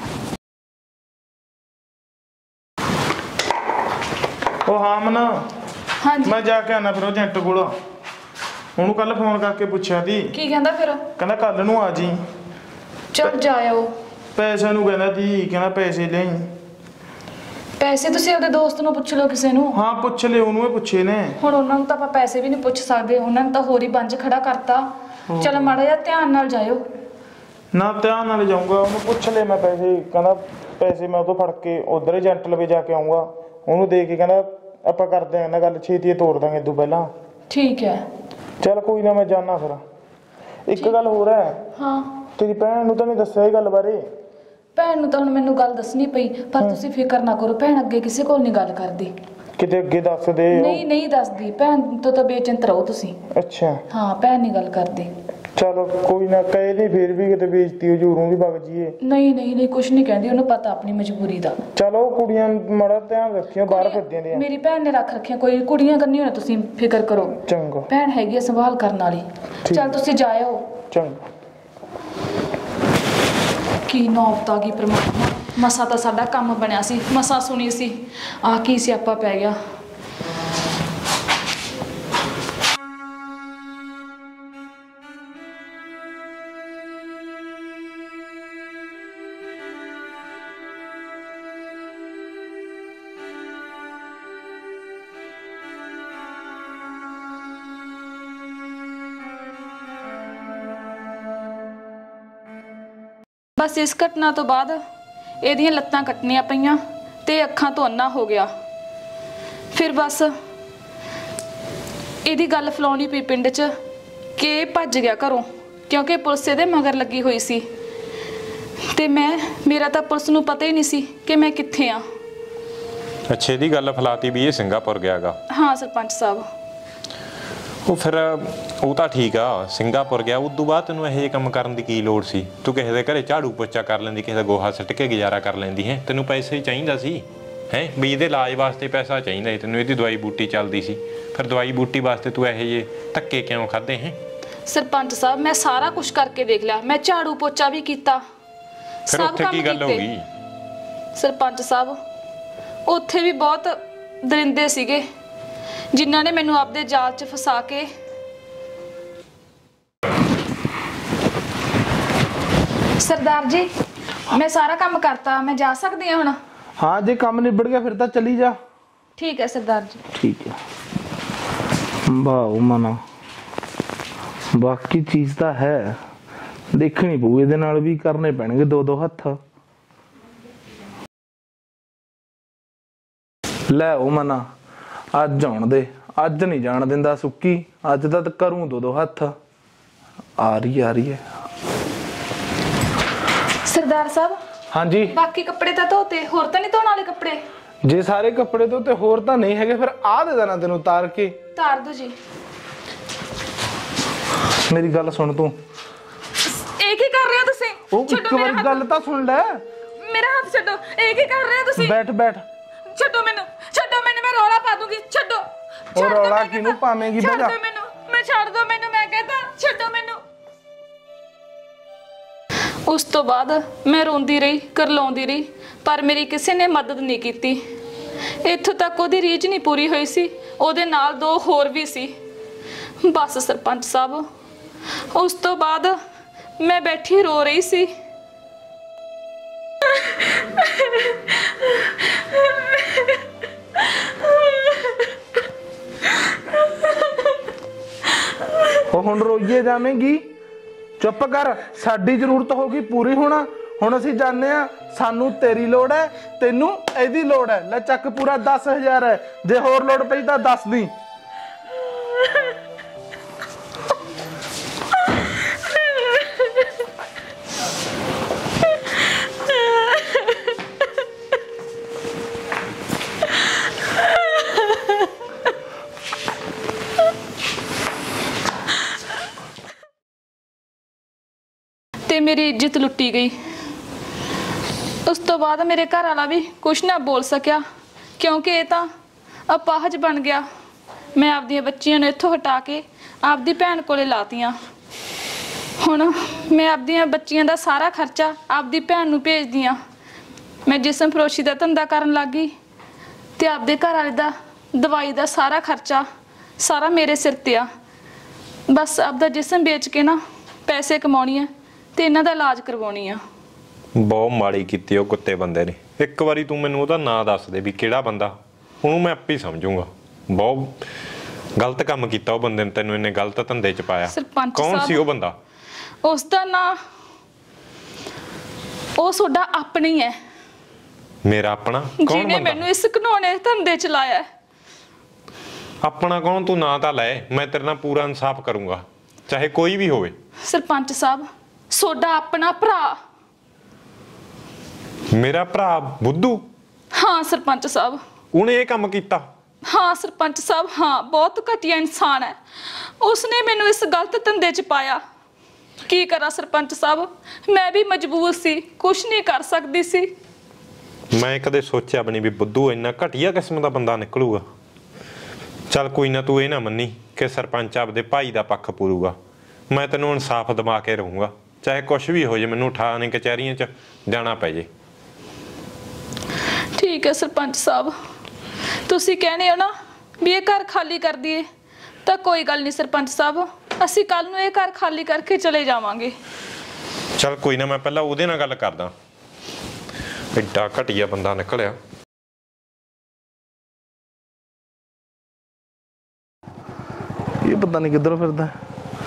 ਉਹ ਹਾਂ ਮਨ, ਹਾਂਜੀ। ਮੈਂ ਜਾ ਕੇ ਆਣਾ ਫਿਰ ਉਹ ਏਜੰਟ ਕੋਲ। ਉਹਨੂੰ ਕੱਲ ਫੋਨ ਕਰਕੇ ਪੁੱਛਿਆ ਸੀ, ਕੀ ਕਹਿੰਦਾ ਫਿਰ? ਕਹਿੰਦਾ ਕੱਲ ਨੂੰ ਆ ਜੀ। ਚੱਲ ਜਾਇਓ। ਪੈਸਿਆਂ ਨੂੰ ਕਹਿੰਦਾ ਸੀ, ਕਹਿੰਦਾ ਪੈਸੇ ਲਿਆਈ। ਪੈਸੇ ਤੁਸੀਂ ਆਪਦੇ ਦੋਸਤ ਨੂੰ ਪੁੱਛ ਲਓ, ਕਿਸੇ ਨੂੰ। ਹਾਂ ਪੁੱਛ ਲਿਓ, ਉਹਨੂੰ ਹੀ ਪੁੱਛੇ ਨੇ। ਹੁਣ ਉਹਨਾਂ ਨੂੰ ਤਾਂ ਆਪਾਂ ਪੈਸੇ ਵੀ ਨਹੀਂ ਪੁੱਛ ਸਕਦੇ, ਉਹਨਾਂ ਨੇ ਤਾਂ ਹੋਰ ਹੀ ਬੰਜ ਖੜਾ ਕਰਤਾ। ਚਲ ਮਾੜਾ ਜਿਹਾ ਧਿਆਨ ਨਾਲ ਜਾਇਓ। ਨਾ ਧਿਆਨ ਨਾਲ ਜਾਊਂਗਾ, ਉਹਨੂੰ ਪੁੱਛ ਲੈ ਮੈਂ ਪੈਸੇ। ਕਹਿੰਦਾ ਪੈਸੇ ਮੈਂ ਉਹ ਤੋਂ ਫੜ ਕੇ ਉਧਰ ਏਜੰਟ ਲਵੇ ਜਾ ਕੇ ਆਊਂਗਾ, ਉਹਨੂੰ ਦੇ ਕੇ ਕਹਿੰਦਾ ਆਪਾਂ ਕਰਦੇ ਆਂ ਨਾ ਗੱਲ, ਛੇਤੀ ਤੋੜ ਦਾਂਗੇ ਇਦੋਂ ਪਹਿਲਾਂ। ਠੀਕ ਹੈ। ਚੱਲ ਕੋਈ ਨਾ, ਮੈਂ ਜਾਣਾ ਫਿਰ। ਇੱਕ ਗੱਲ ਹੋਰ ਹੈ। ਹਾਂ। ਤੇਰੀ ਭੈਣ ਨੂੰ ਤਾਂ ਨਹੀਂ ਦੱਸਿਆ ਇਹ ਗੱਲ ਬਾਰੇ? ਭੈਣ ਨੂੰ ਤਾਂ ਹੁਣ ਮੈਨੂੰ ਗੱਲ ਦੱਸਣੀ ਪਈ, ਪਰ ਤੁਸੀਂ ਫਿਕਰ ਨਾ ਕਰੋ, ਭੈਣ ਅੱਗੇ ਕਿਸੇ ਕੋਲ ਨਹੀਂ ਗੱਲ ਕਰਦੀ। ਕਿਤੇ ਅੱਗੇ ਦੱਸ ਦੇ। ਨਹੀਂ ਨਹੀਂ ਦੱਸਦੀ, ਭੈਣ ਤੋਂ ਤਾਂ ਬੇਚਿੰਤ ਰਹੋ ਤੁਸੀਂ। ਅੱਛਾ। ਹਾਂ, ਭੈਣ ਨਹੀਂ ਗੱਲ ਕਰਦੀ। ਚਲੋ ਕੋਈ ਨਾ, ਕਹੇ ਨਹੀਂ ਫਿਰ ਵੀ ਕਿਤੇ ਬੇਇੱਜ਼ਤੀ ਹੋ ਜੂਰੋਂ ਵੀ ਵਗ ਜੀਏ। ਨਹੀਂ ਨਹੀਂ ਨਹੀਂ, ਕੁਝ ਨਹੀਂ ਕਹਿੰਦੀ, ਉਹਨੂੰ ਪਤਾ ਆਪਣੀ ਮਜਬੂਰੀ ਦਾ। ਚਲੋ ਕੁੜੀਆਂ ਮਾੜਾ ਧਿਆਨ ਰੱਖਿਓ, ਬਾਹਰ ਫਿਰਦੀਆਂ ਨੇ। ਮੇਰੀ ਭੈਣ ਨੇ ਰੱਖ ਰੱਖਿਆ, ਕੋਈ ਕੁੜੀਆਂ ਕਰਨੀ ਹੋਣਾ, ਤੁਸੀਂ ਫਿਕਰ ਕਰੋ। ਚੰਗਾ। ਭੈਣ ਹੈਗੀ ਆ ਸੰਭਾਲ ਕਰਨ ਵਾਲੀ। ਚੱਲ ਤੁਸੀਂ ਜਾਇਓ। ਚੰਗਾ। ਕੀ ਨੌਬਤ ਆ ਗਈ ਪ੍ਰਮਾਤਮਾ, ਮਸਾ ਤਾਂ ਸਾਡਾ ਕੰਮ ਬਣਿਆ ਸੀ, ਮਸਾ ਸੁਣੀ ਸੀ, ਆ ਕੀ ਸਿਆਪਾ ਪੈ ਗਿਆ। ਬਸ ਇਸ ਘਟਨਾ ਤੋਂ ਬਾਅਦ ਇਹਦੀਆਂ ਲੱਤਾਂ ਕੱਟਣੀਆਂ ਪਈਆਂ ਤੇ ਅੱਖਾਂ ਤੋਂ ਅੰਨਾ ਹੋ ਗਿਆ। ਫਿਰ ਬਸ ਇਹਦੀ ਗੱਲ ਫਲਾਉਣੀ ਪਈ ਪਿੰਡ 'ਚ ਕਿ ਇਹ ਭੱਜ ਗਿਆ ਘਰੋਂ, ਕਿਉਂਕਿ ਪੁਲਿਸ ਇਹਦੇ ਮਗਰ ਲੱਗੀ ਹੋਈ ਸੀ ਤੇ ਮੈਂ ਮੇਰਾ ਤਾਂ ਪੁਲਿਸ ਨੂੰ ਪਤਾ ਹੀ ਨਹੀਂ ਸੀ ਕਿ ਮੈਂ ਕਿੱਥੇ ਆ। ਅੱਛਾ, ਇਹਦੀ ਗੱਲ ਫਲਾਤੀ ਵੀ ਇਹ ਸਿੰਗਾਪੁਰ ਗਿਆਗਾ। ਹਾਂ ਸਰਪੰਚ ਸਾਹਿਬ। ਉਹ ਫਿਰ ਉਹ ਤਾਂ ਠੀਕ ਆ, ਸਿੰਗਾਪੁਰ ਗਿਆ, ਉਦੋਂ ਬਾਅਦ ਤੈਨੂੰ ਇਹੋ ਜਿਹੇ ਕੰਮ ਕਰਨ ਦੀ ਕੀ ਲੋੜ ਸੀ? ਤੂੰ ਕਿਸੇ ਦੇ ਘਰੇ ਝਾੜੂ ਪੋਚਾ ਕਰ ਲੈਂਦੀ, ਕਿਸੇ ਦਾ ਗੋਹਾ ਸੁੱਟ ਕੇ ਗੁਜ਼ਾਰਾ ਕਰ ਲੈਂਦੀ ਹੈ। ਤੈਨੂੰ ਪੈਸੇ ਚਾਹੀਦਾ ਸੀ ਹੈ ਵੀ, ਇਹਦੇ ਇਲਾਜ ਵਾਸਤੇ ਪੈਸਾ ਚਾਹੀਦਾ ਸੀ ਤੈਨੂੰ, ਇਹਦੀ ਦਵਾਈ ਬੂਟੀ ਚੱਲਦੀ ਸੀ। ਫਿਰ ਦਵਾਈ ਬੂਟੀ ਵਾਸਤੇ ਤੂੰ ਇਹੋ ਜਿਹੇ ਧੱਕੇ ਕਿਉਂ ਖਾਦੇ ਹੈ? ਸਰਪੰਚ ਸਾਹਿਬ, ਮੈਂ ਸਾਰਾ ਕੁਝ ਕਰਕੇ ਦੇਖ ਲਿਆ, ਮੈਂ ਝਾੜੂ ਪੋਚਾ ਵੀ ਕੀਤਾ, ਫਿਰ ਉੱਥੇ ਕੀ ਗੱਲ ਹੋ ਗਈ? ਸਰਪੰਚ ਸਾਹਿਬ, ਉੱਥੇ ਵੀ ਬਹੁਤ ਦਰਿੰਦੇ ਸੀਗੇ ਜਿਨ੍ਹਾਂ ਨੇ ਮੈਨੂੰ ਆਪਦੇ ਜਾਲ 'ਚ ਫਸਾ ਕੇ ਸਰਦਾਰ ਜੀ, ਮੈਂ ਸਾਰਾ ਕੰਮ ਕਰਤਾ, ਮੈਂ ਜਾ ਸਕਦੀ ਹਾਂ ਹੁਣ? हाँ जे काम निबड़ गया फिर तो चली जा। ठीक है सरदार जी। ठीक है वाह मना बाकी चीज तो है देखनी पऊ ਇਹਦੇ ਨਾਲ ਵੀ ਕਰਨੇ ਪੈਣਗੇ ਦੋ ਦੋ ਹੱਥ। ਲੈ ਉਹ ਮਨਾ ਅੱਜ ਆਉਣ ਦੇ ਅੱਜ ਨਹੀਂ ਜਾਣ ਦਿੰਦਾ ਸੁੱਕੀ ਅੱਜ ਤਾਂ ਕਰੂੰ ਦੋ ਦੋ ਹੱਥ। ਆ ਰਹੀ ਆ ਰਹੀ ਹੈ। सरदार साहब हाँ जी बाकी कपड़े तो धोते होर तो नहीं धोने वाले कपड़े? जे सारे कपड़े तो ते होर तो नहीं है फिर आ दे देना तेन उतार के। तार दो जी। मेरी गल सुन तू एक ही कर रहे हो तुसी? ओ एक बार गल तो सुन ले। मेरा हाथ छड्डो एक ही कर रहे हो तुसी? बैठ बैठ छड्डो मैनू छड्डो मैनू मैं रौला पा दूंगी छड्डो। और रौला किनू पावेंगी छड्ड बजा दो मैनू मैं छड्ड दो मैनू मैं कहता छड्डो मैनू। उस तो बाद मैं रोंदी रही करलाउंदी रही पर मेरी किसी ने मदद नहीं की। इत्थों तक ओदी रीझ नहीं पूरी हुई सी ओदे नाल दो होर भी सी। बस सरपंच साहब उस तो बाद मैं बैठी रो रही सी। हुण रोइए जावेंगी चुप कर साडी जरूरत होगी पूरी होना। हुण असीं जाने आ सानू तेरी लोड़ है तेनू एदी लोड़ है। ले चक पूरा दस हजार है जे होर लोड़ पई तां दस दी। ते मेरी इज्जत लुट्टी गई। उस तो बाद मेरे घर वाला भी कुछ ना बोल सकिया क्योंकि ये तो अपाहज बन गया। मैं आपदी बच्चियां ने इत्थों हटा के आपदी भैन कोले लातियां। हुण मैं आपदी बच्चियां दा सारा खर्चा आपदी भैन नूं भेज दियां। मैं जिस्म फरोशी दा धंधा करन लग गई ते आपदे घर वाले दा दवाई दा सारा खर्चा सारा मेरे सिर ते आ। बस आपदा जिस्म बेच के ना पैसे कमाउणी है ते इन्हां दा इलाज करवाउणी आ। बहुत माड़ी कीती ओ कुत्ते बंदे ने। एक बारी तू मैनू ओहदा नाम दस दे भी किहड़ा बंदा ਉਹਨੂੰ मैं आपे समझूंगा। बहुत गलत काम कीता ਉਹ ਬੰਦੇ ਨੇ ਤੈਨੂੰ ਇਹਨੇ ਗਲਤ ਧੰਦੇ ਚ ਪਾਇਆ। ਸਰਪੰਚ ਕੌਣ ਸੀ ਉਹ ਬੰਦਾ? ਉਸ ਦਾ ਨਾਂ ਉਹ ਤੁਹਾਡਾ ਆਪਣਾ ਹੀ ਹੈ। ਮੇਰਾ ਆਪਣਾ ਕੌਣ ਬੰਦਾ? ਜਿਹਨੇ ਮੈਨੂੰ ਇਸ ਘਨੌਣੇ ਧੰਦੇ ਚ ਲਾਇਆ। ਆਪਣਾ ਕੌਣ? ਤੂੰ ਨਾਂ ਤਾਂ ਲੈ ਮੈਂ ਤੇਰੇ ਨਾਲ ਪੂਰਾ ਇਨਸਾਫ ਕਰੂੰਗਾ ਚਾਹੇ ਕੋਈ ਵੀ ਹੋਵੇ। ਸਰਪੰਚ ਸਾਹਿਬ ਤੁਹਾਡਾ ਆਪਣਾ ਭਰਾ। ਮੇਰਾ ਭਰਾ ਬੁੱਧੂ? हाँ सरपंच साहब ਉਹਨੇ ਇਹ ਕੰਮ ਕੀਤਾ? हाँ सरपंच साहब हाँ बहुत घटिया इंसान है। उसने मैनू इस गलत धंधे च पाया। की करा सरपंच साहब मैं भी मजबूर सी कुछ नहीं कर सकती सी। मैं कदे सोचा भी नहीं भी बुद्धू इन्ना घटिया किस्म का बंदा निकलूगा। चल कोई ना तू ये ना मनी कि सरपंच आपदे भाई का पक्ष पूरूगा। मैं तेनों इंसाफ दवा के रहूँगा चाहे कुछ भी हो जाए मैनू थाने कचहरियां च जाना पै जे। ठीक है सरपंच साहब तुसी कहने हो ना भी ये घर खाली कर दिए तो कोई गल नहीं सरपंच साहब असी कल नूं ये घर खाली करके चले जावांगे। चल कोई ना मैं पहला उहदे नाल गल करदा। एडा घटिया बंदा निकलिया। ये पता नहीं किधर फिरदा है।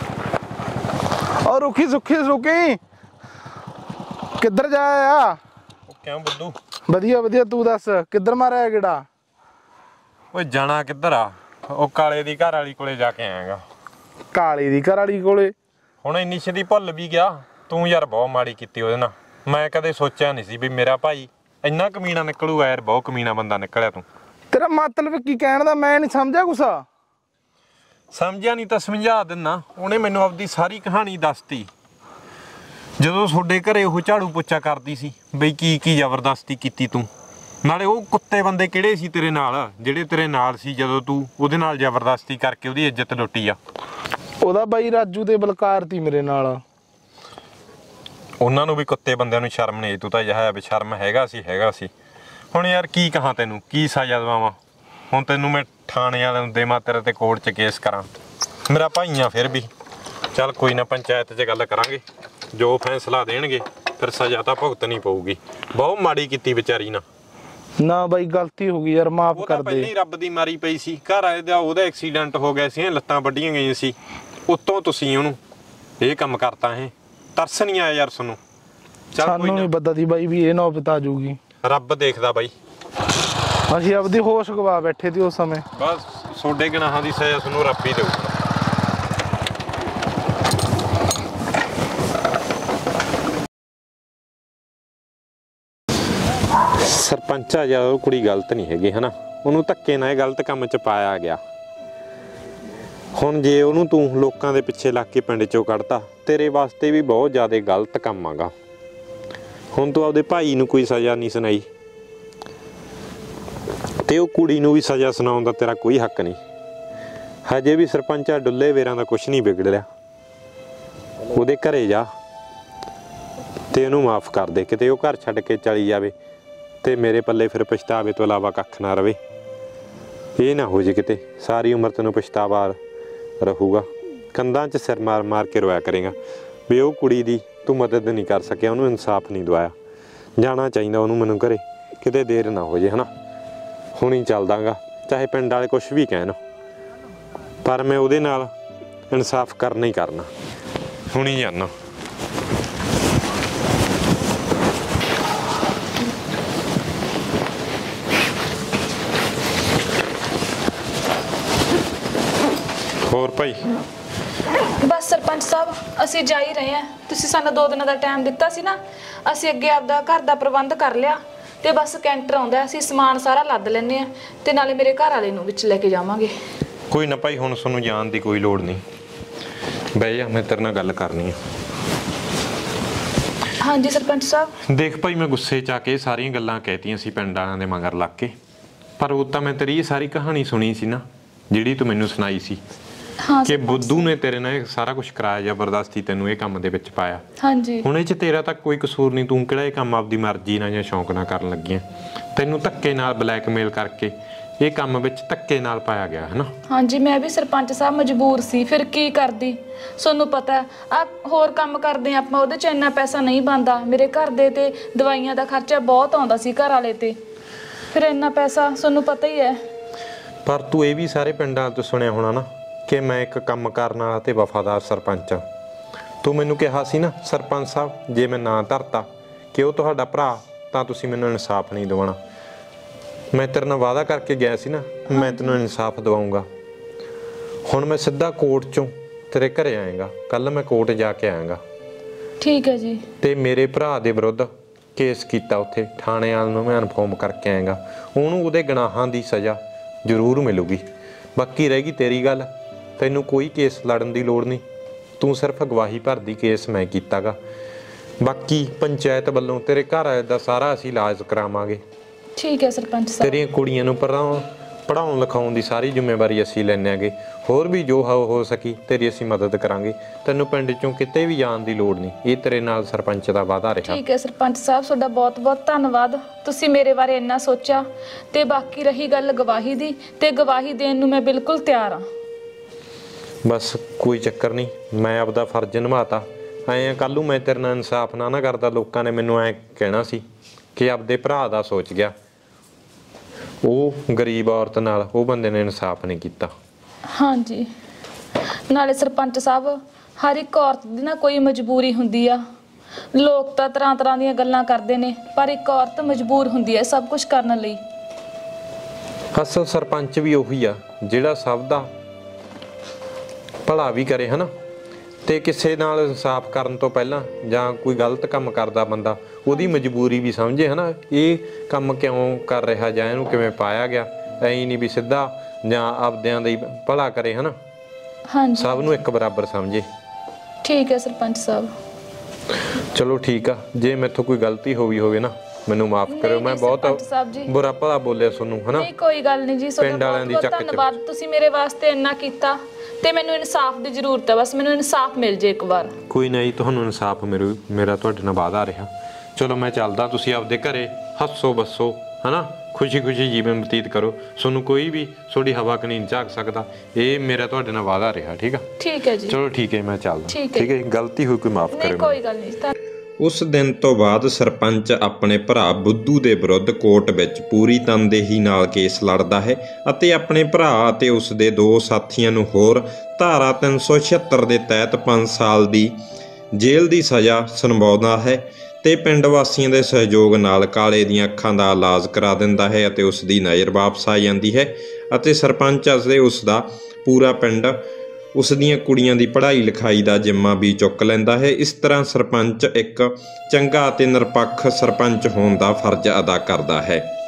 और रुकी सुखी रुकी किधर जाया? क्यों बुद्धू? ਵਧੀਆ ਵਧੀਆ ਤੂੰ ਦੱਸ ਕਿੱਧਰ ਮਾਰਿਆ ਗੇੜਾ? ਓਏ ਜਾਣਾ ਕਿੱਧਰ ਆ? ਉਹ ਕਾਲੇ ਦੀ ਘਰ ਵਾਲੀ ਕੋਲੇ ਜਾ ਕੇ ਆਇਆਗਾ। ਕਾਲੇ ਦੀ ਘਰ ਵਾਲੀ ਕੋਲੇ? ਹੁਣ ਇੰਨੀ ਛੇਤੀ ਭੁੱਲ ਵੀ ਗਿਆ ਤੂੰ ਯਾਰ। ਬਹੁਤ ਮਾੜੀ ਕੀਤੀ ਉਹਦੇ ਨਾਲ। ਮੈਂ ਕਦੇ ਸੋਚਿਆ ਨਹੀਂ ਸੀ ਵੀ ਮੇਰਾ ਭਾਈ ਇੰਨਾ ਕਮੀਨਾ ਨਿਕਲੂਗਾ ਯਾਰ। ਬਹੁਤ ਕਮੀਨਾ ਬੰਦਾ ਨਿਕਲਿਆ ਤੂੰ। ਤੇਰਾ ਮਤਲਬ ਕੀ ਕਹਿਣ ਦਾ? ਮੈਂ ਨਹੀਂ ਸਮਝਿਆ ਕੁਛ। ਸਮਝਿਆ ਨਹੀਂ ਤਾਂ ਸਮਝਾ ਦਿੰਨਾ। ਉਹਨੇ ਮੈਨੂੰ ਆਪਦੀ ਸਾਰੀ ਕਹਾਣੀ ਦੱਸਤੀ ਜਦੋਂ ਤੁਹਾਡੇ ਘਰੇ ਉਹ ਝਾੜੂ ਪੋਚਾ ਕਰਦੀ ਸੀ ਬਈ ਕੀ ਕੀ ਜ਼ਬਰਦਸਤੀ ਕੀਤੀ ਤੂੰ। ਨਾਲੇ ਉਹ ਕੁੱਤੇ ਬੰਦੇ ਕਿਹੜੇ ਸੀ ਤੇਰੇ ਨਾਲ ਜਿਹੜੇ ਤੇਰੇ ਨਾਲ ਸੀ ਜਦੋਂ ਤੂੰ ਉਹਦੇ ਨਾਲ ਜ਼ਬਰਦਸਤੀ ਕਰਕੇ ਉਹਦੀ ਇੱਜ਼ਤ ਲੁੱਟੀ ਆ? ਉਹਦਾ ਬਾਈ ਰਾਜੂ ਤੇ ਬਲਕਾਰ ਤੀ ਮੇਰੇ ਨਾਲ। ਉਹਨਾਂ ਨੂੰ ਵੀ ਕੁੱਤੇ ਬੰਦਿਆਂ ਨੂੰ ਸ਼ਰਮ ਨਹੀਂ। ਤੂੰ ਤਾਂ ਜਿਹਾ ਬੇਸ਼ਰਮ ਹੈਗਾ ਸੀ ਹੈਗਾ ਸੀ। ਹੁਣ ਯਾਰ ਕੀ ਕਹਾਂ ਤੈਨੂੰ ਕੀ ਸਜ਼ਾ ਦਵਾਵਾਂ? ਹੁਣ ਤੈਨੂੰ ਮੈਂ ਥਾਣੇ ਵਾਲਿਆਂ ਨੂੰ ਦੇਵਾਂ ਤੇਰੇ ਤੇ ਕੋਰਟ 'ਚ ਕੇਸ ਕਰਾਂ? ਮੇਰਾ ਭਾਈ ਆ ਫਿਰ ਵੀ। ਚੱਲ ਕੋਈ ਨਾ ਪੰਚਾਇਤ 'ਚ ਗੱਲ ਕਰਾਂਗੇ ਜੋ ਫੈਸਲਾ ਦੇਣਗੇ ਫਿਰ ਸਜ਼ਾ ਤਾਂ ਭੁਗਤਣੀ ਪਊਗੀ। ਬਹੁਤ ਮਾੜੀ ਕੀਤੀ ਵਿਚਾਰੀ ਨਾਲ। ਨਾ ਬਾਈ ਗਲਤੀ ਹੋ ਗਈ ਯਾਰ, ਮਾਫ ਉਹ ਕਰ ਤਾਂ ਪਹਿਲਾਂ ਦੇ। ਹੀ ਰੱਬ ਦੀ ਮਾਰੀ ਪਈ ਸੀ, ਘਰ ਆਏ ਦਾ ਉਹਦਾ ਐਕਸੀਡੈਂਟ ਹੋ ਗਿਆ ਸੀ, ਲੱਤਾਂ ਵੱਡੀਆਂ ਗਈਆਂ ਸੀ, ਉੱਤੋਂ ਤੁਸੀਂ ਉਹਨੂੰ ਇਹ ਕੰਮ ਕਰਤਾ ਹੈ। ਤਰਸ ਨਹੀਂ ਆਇਆ ਯਾਰ ਤੁਹਾਨੂੰ? ਚੱਲ ਕੋਈ ਸਾਨੂੰ ਨਹੀਂ ਨਾ, ਪਤਾ ਸੀ ਬਾਈ ਵੀ ਇਹ ਨੌਬਤ ਆ ਜਾਊਗੀ। ਰੱਬ ਦੇਖਦਾ ਬਾਈ। ਅਸੀਂ ਆਪਦੀ ਹੋਸ਼ ਗਵਾ ਬੈਠੇ ਸੀ ਉਸ ਸਮੇਂ। ਬਸ ਤੁਹਾਡੇ ਗੁਨਾਹਾਂ ਦੀ ਸਜ਼ਾ ਤੁਹਾਨੂੰ ਰੱਬ ਹੀ ਦੇਊਗਾ। ਸਰਪੰਚ ਆ ਜਾ, ਉਹ ਕੁੜੀ ਗਲਤ ਨਹੀਂ ਹੈਗੀ ਹਨਾ, ਉਹਨੂੰ ਧੱਕੇ ਨਾਲ ਇਹ ਗਲਤ ਕੰਮ 'ਚ ਪਾਇਆ ਗਿਆ। ਹੁਣ ਜੇ ਉਹਨੂੰ ਤੂੰ ਲੋਕਾਂ ਦੇ ਪਿੱਛੇ ਲੱਗ ਕੇ ਪਿੰਡ 'ਚੋਂ ਕੱਢਤਾ, ਤੇਰੇ ਵਾਸਤੇ ਵੀ ਬਹੁਤ ਜ਼ਿਆਦਾ ਗਲਤ ਕੰਮ ਆਗਾ। ਹੁਣ ਤੂੰ ਆਪਦੇ ਭਾਈ ਨੂੰ ਕੋਈ ਸਜ਼ਾ ਨਹੀਂ ਸੁਣਾਈ ਤੇ ਉਹ ਕੁੜੀ ਨੂੰ ਵੀ ਸਜ਼ਾ ਸੁਣਾਉਣ ਦਾ ਤੇਰਾ ਕੋਈ ਹੱਕ ਨਹੀਂ। ਹਜੇ ਵੀ ਸਰਪੰਚਾ ਡੁੱਲੇ ਵੇਰਾਂ ਦਾ ਕੁਝ ਨਹੀਂ ਵਿਗੜ ਰਿਹਾ। ਉਹਦੇ ਘਰੇ ਜਾ ਤੇ ਉਹਨੂੰ ਮਾਫ ਕਰ ਦੇ, ਕਿਤੇ ਉਹ ਘਰ ਛੱਡ ਕੇ ਚਲੀ ਜਾਵੇ ਤੇ ਮੇਰੇ ਪੱਲੇ ਫਿਰ ਪਛਤਾਵੇ ਤੋਂ ਇਲਾਵਾ ਕੱਖ ਨਾ ਰਵੇ। ਇਹ ਨਾ ਹੋ ਜੇ ਕਿਤੇ ਸਾਰੀ ਉਮਰ ਤੈਨੂੰ ਪਛਤਾਵਾ ਰਹੂਗਾ। ਕੰਧਾਂ 'ਚ ਸਿਰ ਮਾਰ ਮਾਰ ਕੇ ਰੋਇਆ ਕਰੇਗਾ ਵੀ ਉਹ ਕੁੜੀ ਦੀ ਤੂੰ ਮਦਦ ਨਹੀਂ ਕਰ ਸਕਿਆ, ਉਹਨੂੰ ਇਨਸਾਫ ਨਹੀਂ ਦਵਾਇਆ। ਜਾਣਾ ਚਾਹੀਦਾ ਉਹਨੂੰ ਮੈਨੂੰ ਘਰੇ, ਕਿਤੇ ਦੇਰ ਨਾ ਹੋ ਜੇ ਹਨਾ। ਹੁਣੀ ਚੱਲਦਾਗਾ, ਚਾਹੇ ਪਿੰਡ ਵਾਲੇ ਕੁਛ ਵੀ ਕਹਿਣ, ਪਰ ਮੈਂ ਉਹਦੇ ਨਾਲ ਇਨਸਾਫ ਕਰਨਾ ਹੀ ਕਰਨਾ। ਹੁਣੀ ਜਾਣਾ। ਹੋਰ ਭਾਈ? ਬਸ ਸਰਪੰਚ ਸਾਹਿਬ, ਅਸੀਂ ਜਾ ਹੀ ਰਹੇ ਹਾਂ। ਤੁਸੀਂ ਸਾਨੂੰ ਦੋ ਦਿਨਾਂ ਦਾ ਟਾਈਮ ਦਿੱਤਾ ਸੀ ਨਾ, ਅਸੀਂ ਅੱਗੇ ਆਪਦਾ ਘਰ ਦਾ ਪ੍ਰਬੰਧ ਕਰ ਲਿਆ ਤੇ ਬਸ ਕੈਂਟਰ ਆਉਂਦਾ, ਅਸੀਂ ਸਮਾਨ ਸਾਰਾ ਲੱਦ ਲੈਂਦੇ ਆ ਤੇ ਨਾਲੇ ਮੇਰੇ ਘਰ ਵਾਲੇ ਨੂੰ ਵਿੱਚ ਲੈ ਕੇ ਜਾਵਾਂਗੇ। ਕੋਈ ਨਾ ਭਾਈ, ਹੁਣ ਤੁਹਾਨੂੰ ਜਾਣ ਦੀ ਕੋਈ ਲੋੜ ਨਹੀਂ। ਬਹਿ ਜਾ, ਮੈਂ ਤੇਰੇ ਨਾਲ ਗੱਲ ਕਰਨੀ ਆ। ਹਾਂਜੀ ਸਰਪੰਚ ਸਾਹਿਬ। ਦੇਖ ਭਾਈ, ਮੈਂ ਗੁੱਸੇ 'ਚ ਆ ਕੇ ਸਾਰੀਆਂ ਗੱਲਾਂ ਕਹਿਤੀਆਂ ਸੀ ਪਿੰਡ ਵਾਲਿਆਂ ਦੇ ਮਗਰ ਲੱਗ ਕੇ, ਪਰ ਉਹ ਤਾਂ ਮੈਂ ਤੇਰੀ ਇਹ ਸਾਰੀ ਕਹਾਣੀ ਸੁਣੀ ਸੀ ਨਾ, ਜਿਹੜੀ ਤੂੰ ਮੈਨੂੰ ਸੁਣਾਈ ਸੀ ਹਾਂ ਕਿ ਬੁੱਧੂ ਨੇ ਤੇਰੇ ਨਾਲ ਇਹ ਸਾਰਾ ਕੁਝ ਕਰਾਇਆ, ਜ਼ਬਰਦਸਤੀ ਤੈਨੂੰ ਇਹ ਕੰਮ ਦੇ ਵਿੱਚ ਪਾਇਆ। ਹਾਂਜੀ। ਹੁਣ ਇਹ 'ਚ ਤੇਰਾ ਤਾਂ ਕੋਈ ਕਸੂਰ ਨਹੀਂ, ਤੂੰ ਕਿਹੜਾ ਇਹ ਕੰਮ ਆਪਦੀ ਮਰਜ਼ੀ ਨਾਲ ਜਾਂ ਸ਼ੌਂਕ ਨਾਲ ਕਰਨ ਲੱਗੀ ਆਂ। ਤੈਨੂੰ ਧੱਕੇ ਨਾਲ ਬਲੈਕਮੇਲ ਕਰਕੇ ਇਹ ਕੰਮ ਵਿੱਚ ਧੱਕੇ ਨਾਲ ਪਾਇਆ ਗਿਆ ਹੈ ਨਾ। ਹਾਂਜੀ, ਮੈਂ ਵੀ ਸਰਪੰਚ ਸਾਹਿਬ ਮਜਬੂਰ ਸੀ, ਫਿਰ ਕੀ ਕਰਦੀ। ਤੁਹਾਨੂੰ ਪਤਾ ਆ, ਹੋਰ ਕੰਮ ਕਰਦੇ ਆਪਾਂ, ਉਹਦੇ 'ਚ ਇੰਨਾ ਪੈਸਾ ਨਹੀਂ ਬਣਦਾ। ਮੇਰੇ ਘਰ ਦੇ ਤੇ ਦਵਾਈਆਂ ਦਾ ਖਰਚਾ ਬਹੁਤ ਆਉਂਦਾ ਸੀ ਘਰ ਵਾਲੇ ਤੇ, ਫਿਰ ਇੰਨਾ ਪੈਸਾ ਤੁਹਾਨੂੰ ਪਤਾ ਹੀ ਹੈ। ਪਰ ਤੂੰ ਇਹ ਵੀ ਸਾਰੇ ਪਿੰਡਾਂ ਤੋਂ ਸੁਣਿਆ ਹੋਣਾ ਨਾ ਕਿ ਮੈਂ ਇੱਕ ਕੰਮ ਕਰਨ ਵਾਲਾ ਤੇ ਵਫਾਦਾਰ ਸਰਪੰਚ ਹਾਂ। ਤੂੰ ਮੈਨੂੰ ਕਿਹਾ ਸੀ ਨਾ ਸਰਪੰਚ ਸਾਹਿਬ, ਜੇ ਮੈਂ ਨਾ ਧਰਤਾ ਕਿ ਉਹ ਤੁਹਾਡਾ ਭਰਾ, ਤਾਂ ਤੁਸੀਂ ਮੈਨੂੰ ਇਨਸਾਫ ਨਹੀਂ ਦਿਵਾਉਣਾ। ਮੈਂ ਤੇਰੇ ਨਾਲ ਵਾਅਦਾ ਕਰਕੇ ਗਿਆ ਸੀ ਨਾ, ਮੈਂ ਤੈਨੂੰ ਇਨਸਾਫ ਦਿਵਾਉਂਗਾ। ਹੁਣ ਮੈਂ ਸਿੱਧਾ ਕੋਰਟ 'ਚੋਂ ਤੇਰੇ ਘਰੇ ਆਏਗਾ, ਕੱਲ ਮੈਂ ਕੋਰਟ ਜਾ ਕੇ ਆਏਗਾ। ਠੀਕ ਹੈ ਜੀ। ਤੇ ਮੇਰੇ ਭਰਾ ਦੇ ਵਿਰੁੱਧ ਕੇਸ ਕੀਤਾ ਉੱਥੇ ਥਾਣੇ ਵਾਲ ਨੂੰ ਮੈਂ ਇਨਫੋਰਮ ਕਰਕੇ ਆਏਗਾ। ਉਹਨੂੰ ਉਹਦੇ ਗੁਨਾਹਾਂ ਦੀ ਸਜ਼ਾ ਜ਼ਰੂਰ ਮਿਲੂਗੀ। ਬਾਕੀ ਰਹਿ ਗਈ ਤੇਰੀ ਗੱਲ, ਤੈਨੂੰ ਕੋਈ ਕੇਸ ਲੜਨ ਦੀ ਲੋੜ ਨਹੀਂ, ਤੂੰ ਸਿਰਫ ਗਵਾਹੀ ਭਰਦੀ ਕੇਸ ਮੈਂ ਕੀਤਾਗਾ। ਬਾਕੀ ਪੰਚਾਇਤ ਵੱਲੋਂ ਤੇਰੇ ਘਰ ਆਏ ਦਾ ਸਾਰਾ ਅਸੀਂ ਇਲਾਜ ਕਰਾਵਾਂਗੇ। ਠੀਕ ਹੈ ਸਰਪੰਚ ਸਾਹਿਬ। ਤੇਰੀਆਂ ਕੁੜੀਆਂ ਨੂੰ ਪੜ੍ਹਾਉਣ ਪੜ੍ਹਾਉਣ ਲਿਖਾਉਣ ਦੀ ਸਾਰੀ ਜ਼ਿੰਮੇਵਾਰੀ ਅਸੀਂ ਲੈਣੇ ਆਗੇ। ਹੋਰ ਵੀ ਜੋ ਹੋ ਹੋ ਸਕੀ ਤੇਰੀ ਅਸੀਂ ਮਦਦ ਕਰਾਂਗੇ। ਤੈਨੂੰ ਪਿੰਡ 'ਚੋਂ ਕਿਤੇ ਵੀ ਜਾਣ ਦੀ ਲੋੜ ਨਹੀਂ, ਇਹ ਤੇਰੇ ਨਾਲ ਸਰਪੰਚ ਦਾ ਵਾਅਦਾ ਰਿਹਾ। ਠੀਕ ਹੈ ਸਰਪੰਚ ਸਾਹਿਬ, ਤੁਹਾਡਾ ਬਹੁਤ ਬਹੁਤ ਧੰਨਵਾਦ, ਤੁਸੀਂ ਮੇਰੇ ਬਾਰੇ ਇੰਨਾ ਸੋਚਿਆ। ਤੇ ਬਾਕੀ ਰਹੀ ਗੱਲ ਗਵਾਹੀ ਦੀ, ਤੇ ਗਵਾਹੀ ਦੇਣ ਨੂੰ ਮੈਂ ਬਿਲਕੁਲ ਤਿਆਰ ਹਾਂ। ਬਸ ਕੋਈ ਚੱਕਰ ਨਹੀਂ, ਮੈਂ ਆਪਦਾ ਫਰਜ਼ ਨਿਭਾਤਾ। ਐਂ ਕੱਲ੍ਹ ਨੂੰ ਮੈਂ ਤੇਰੇ ਨਾਲ ਇਨਸਾਫ ਨਾ ਨਾ ਕਰਦਾ, ਲੋਕਾਂ ਨੇ ਮੈਨੂੰ ਐਂ ਕਹਿਣਾ ਸੀ ਕਿ ਆਪਦੇ ਭਰਾ ਦਾ ਸੋਚ ਗਿਆ। ਉਹ ਗਰੀਬ ਔਰਤ ਨਾਲ ਉਹ ਬੰਦੇ ਨੇ ਇਨਸਾਫ ਨਹੀਂ ਕੀਤਾ। ਹਾਂਜੀ, ਨਾਲੇ ਸਰਪੰਚ ਸਾਹਿਬ, ਹਰ ਇੱਕ ਔਰਤ ਦੀ ਨਾ ਕੋਈ ਮਜਬੂਰੀ ਹੁੰਦੀ ਆ। ਲੋਕ ਤਾਂ ਤਰ੍ਹਾਂ ਤਰ੍ਹਾਂ ਦੀਆਂ ਗੱਲਾਂ ਕਰਦੇ ਨੇ, ਪਰ ਇੱਕ ਔਰਤ ਮਜਬੂਰ ਹੁੰਦੀ ਹੈ ਸਭ ਕੁਝ ਕਰਨ ਲਈ। ਅਸਲ ਸਰਪੰਚ ਵੀ ਉਹੀ ਆ ਜਿਹੜਾ ਸਭ ਦਾ ਭਲਾ ਵੀ ਕਰੇ ਹਨਾ, ਤੇ ਕਿਸੇ ਨਾਲ ਇਨਸਾਫ ਕਰਨ ਤੋਂ ਪਹਿਲਾਂ ਜਾਂ ਕੋਈ ਗਲਤ ਕੰਮ ਕਰਦਾ ਬੰਦਾ ਉਹਦੀ ਮਜਬੂਰੀ ਵੀ ਸਮਝੇ ਹਨਾ, ਇਹ ਕੰਮ ਕਿਉਂ ਕਰ ਰਿਹਾ ਜਾਂ ਇਹਨੂੰ ਕਿਵੇਂ ਪਾਇਆ ਗਿਆ। ਐਂ ਨਹੀਂ ਵੀ ਸਿੱਧਾ ਜਾਂ ਆਪਦਿਆਂ ਦਾ ਹੀ ਭਲਾ ਕਰੇ ਹਨਾ, ਹਾਂਜੀ ਸਭ ਨੂੰ ਇੱਕ ਬਰਾਬਰ ਸਮਝੇ। ਠੀਕ ਹੈ ਸਰਪੰਚ ਸਾਹਿਬ। ਚਲੋ ਠੀਕ ਆ, ਜੇ ਮੈਥੋਂ ਕੋਈ ਗਲਤੀ ਹੋਈ ਹੋਵੇ ਨਾ ਮੈਨੂੰ ਮਾਫ ਕਰਿਓ। ਨਹੀਂ, ਮੈਂ ਨਹੀਂ ਬਹੁਤ ਸਰਪੰਚ ਸਾਹਿਬ ਜੀ। ਬੁਰਾ ਭਲਾ ਬੋਲਿਆ ਤੁਹਾਨੂੰ ਹਨਾ। ਨਹੀਂ ਕੋਈ ਗੱਲ ਨਹੀਂ ਜੀ, ਤੁਹਾਡਾ ਪਿੰਡ ਵਾਲਿਆਂ ਦੀ ਬਹੁਤ ਚੱਕ ਬਹੁਤ ਚ ਧੰਨਵਾਦ, ਤੁਸੀਂ ਮੇਰੇ ਵਾਸਤੇ ਇੰਨਾ ਕੀਤਾ। ਤੇ ਮੈਨੂੰ ਇਨਸਾਫ ਦੀ ਜ਼ਰੂਰਤ ਹੈ, ਬਸ ਮੈਨੂੰ ਇਨਸਾਫ ਮਿਲ ਜੇ ਇੱਕ ਵਾਰ। ਕੋਈ ਨਹੀਂ, ਤੁਹਾਨੂੰ ਇਨਸਾਫ ਮੇਰੇ ਮੇਰਾ ਤੁਹਾਡੇ ਨਾਲ ਵਾਅਦਾ ਰਿਹਾ। ਚਲੋ ਮੈਂ ਚੱਲਦਾ, ਤੁਸੀਂ ਆਪਦੇ ਘਰੇ ਹੱਸੋ ਬੱਸੋ ਹਨਾ, ਖੁਸ਼ੀ ਖੁਸ਼ੀ ਜੀਵਨ ਬਤੀਤ ਕਰੋ। ਤੁਹਾਨੂੰ ਕੋਈ ਵੀ ਤੁਹਾਡੀ ਹਵਾ ਕਨੀ ਨਹੀਂ ਝਾਕ ਸਕਦਾ, ਇਹ ਮੇਰਾ ਤੁਹਾਡੇ ਨਾਲ ਵਾਅਦਾ ਰਿਹਾ। ਠੀਕ ਆ? ਠੀਕ ਹੈ ਜੀ। ਚਲੋ ਠੀਕ ਹੈ, ਮੈਂ ਚੱਲਦਾ। ਠੀਕ ਹੈ। ਠੀਕ ਹੈ, ਗਲਤੀ ਹੋਈ ਕੋਈ ਮਾਫ ਨਹੀਂ ਕਰਿਓ। ਕੋਈ ਗੱਲ ਨਹੀਂ। ਉਸ ਦਿਨ ਤੋਂ ਬਾਅਦ ਸਰਪੰਚ ਆਪਣੇ ਭਰਾ ਬੁੱਧੂ ਦੇ ਵਿਰੁੱਧ ਕੋਰਟ ਵਿੱਚ ਪੂਰੀ ਤਨਦੇਹੀ ਨਾਲ ਕੇਸ ਲੜਦਾ ਹੈ ਅਤੇ ਆਪਣੇ ਭਰਾ ਅਤੇ ਉਸ ਦੇ ਦੋ ਸਾਥੀਆਂ ਨੂੰ ਹੋਰ ਧਾਰਾ ਤਿੰਨ ਸੌ ਛਿਹੱਤਰ ਦੇ ਤਹਿਤ ਪੰਜ ਸਾਲ ਦੀ ਜੇਲ੍ਹ ਦੀ ਸਜ਼ਾ ਸੁਣਵਾਉਂਦਾ ਹੈ ਤੇ ਪਿੰਡ ਵਾਸੀਆਂ ਦੇ ਸਹਿਯੋਗ ਨਾਲ ਕਾਲੇ ਦੀਆਂ ਅੱਖਾਂ ਦਾ ਇਲਾਜ ਕਰਾ ਦਿੰਦਾ ਹੈ ਅਤੇ ਉਸ ਦੀ ਨਜ਼ਰ ਵਾਪਸ ਆ ਜਾਂਦੀ ਹੈ ਅਤੇ ਸਰਪੰਚ ਅਤੇ ਉਸ ਦਾ ਪੂਰਾ ਪਿੰਡ ਉਸ ਦੀਆਂ ਕੁੜੀਆਂ ਦੀ ਪੜ੍ਹਾਈ ਲਿਖਾਈ ਦਾ ਜਿੰਮਾ ਵੀ ਚੁੱਕ ਲੈਂਦਾ ਹੈ। ਇਸ ਤਰ੍ਹਾਂ ਸਰਪੰਚ ਇੱਕ ਚੰਗਾ ਅਤੇ ਨਿਰਪੱਖ ਸਰਪੰਚ ਹੋਣ ਦਾ ਫਰਜ਼ ਅਦਾ ਕਰਦਾ ਹੈ।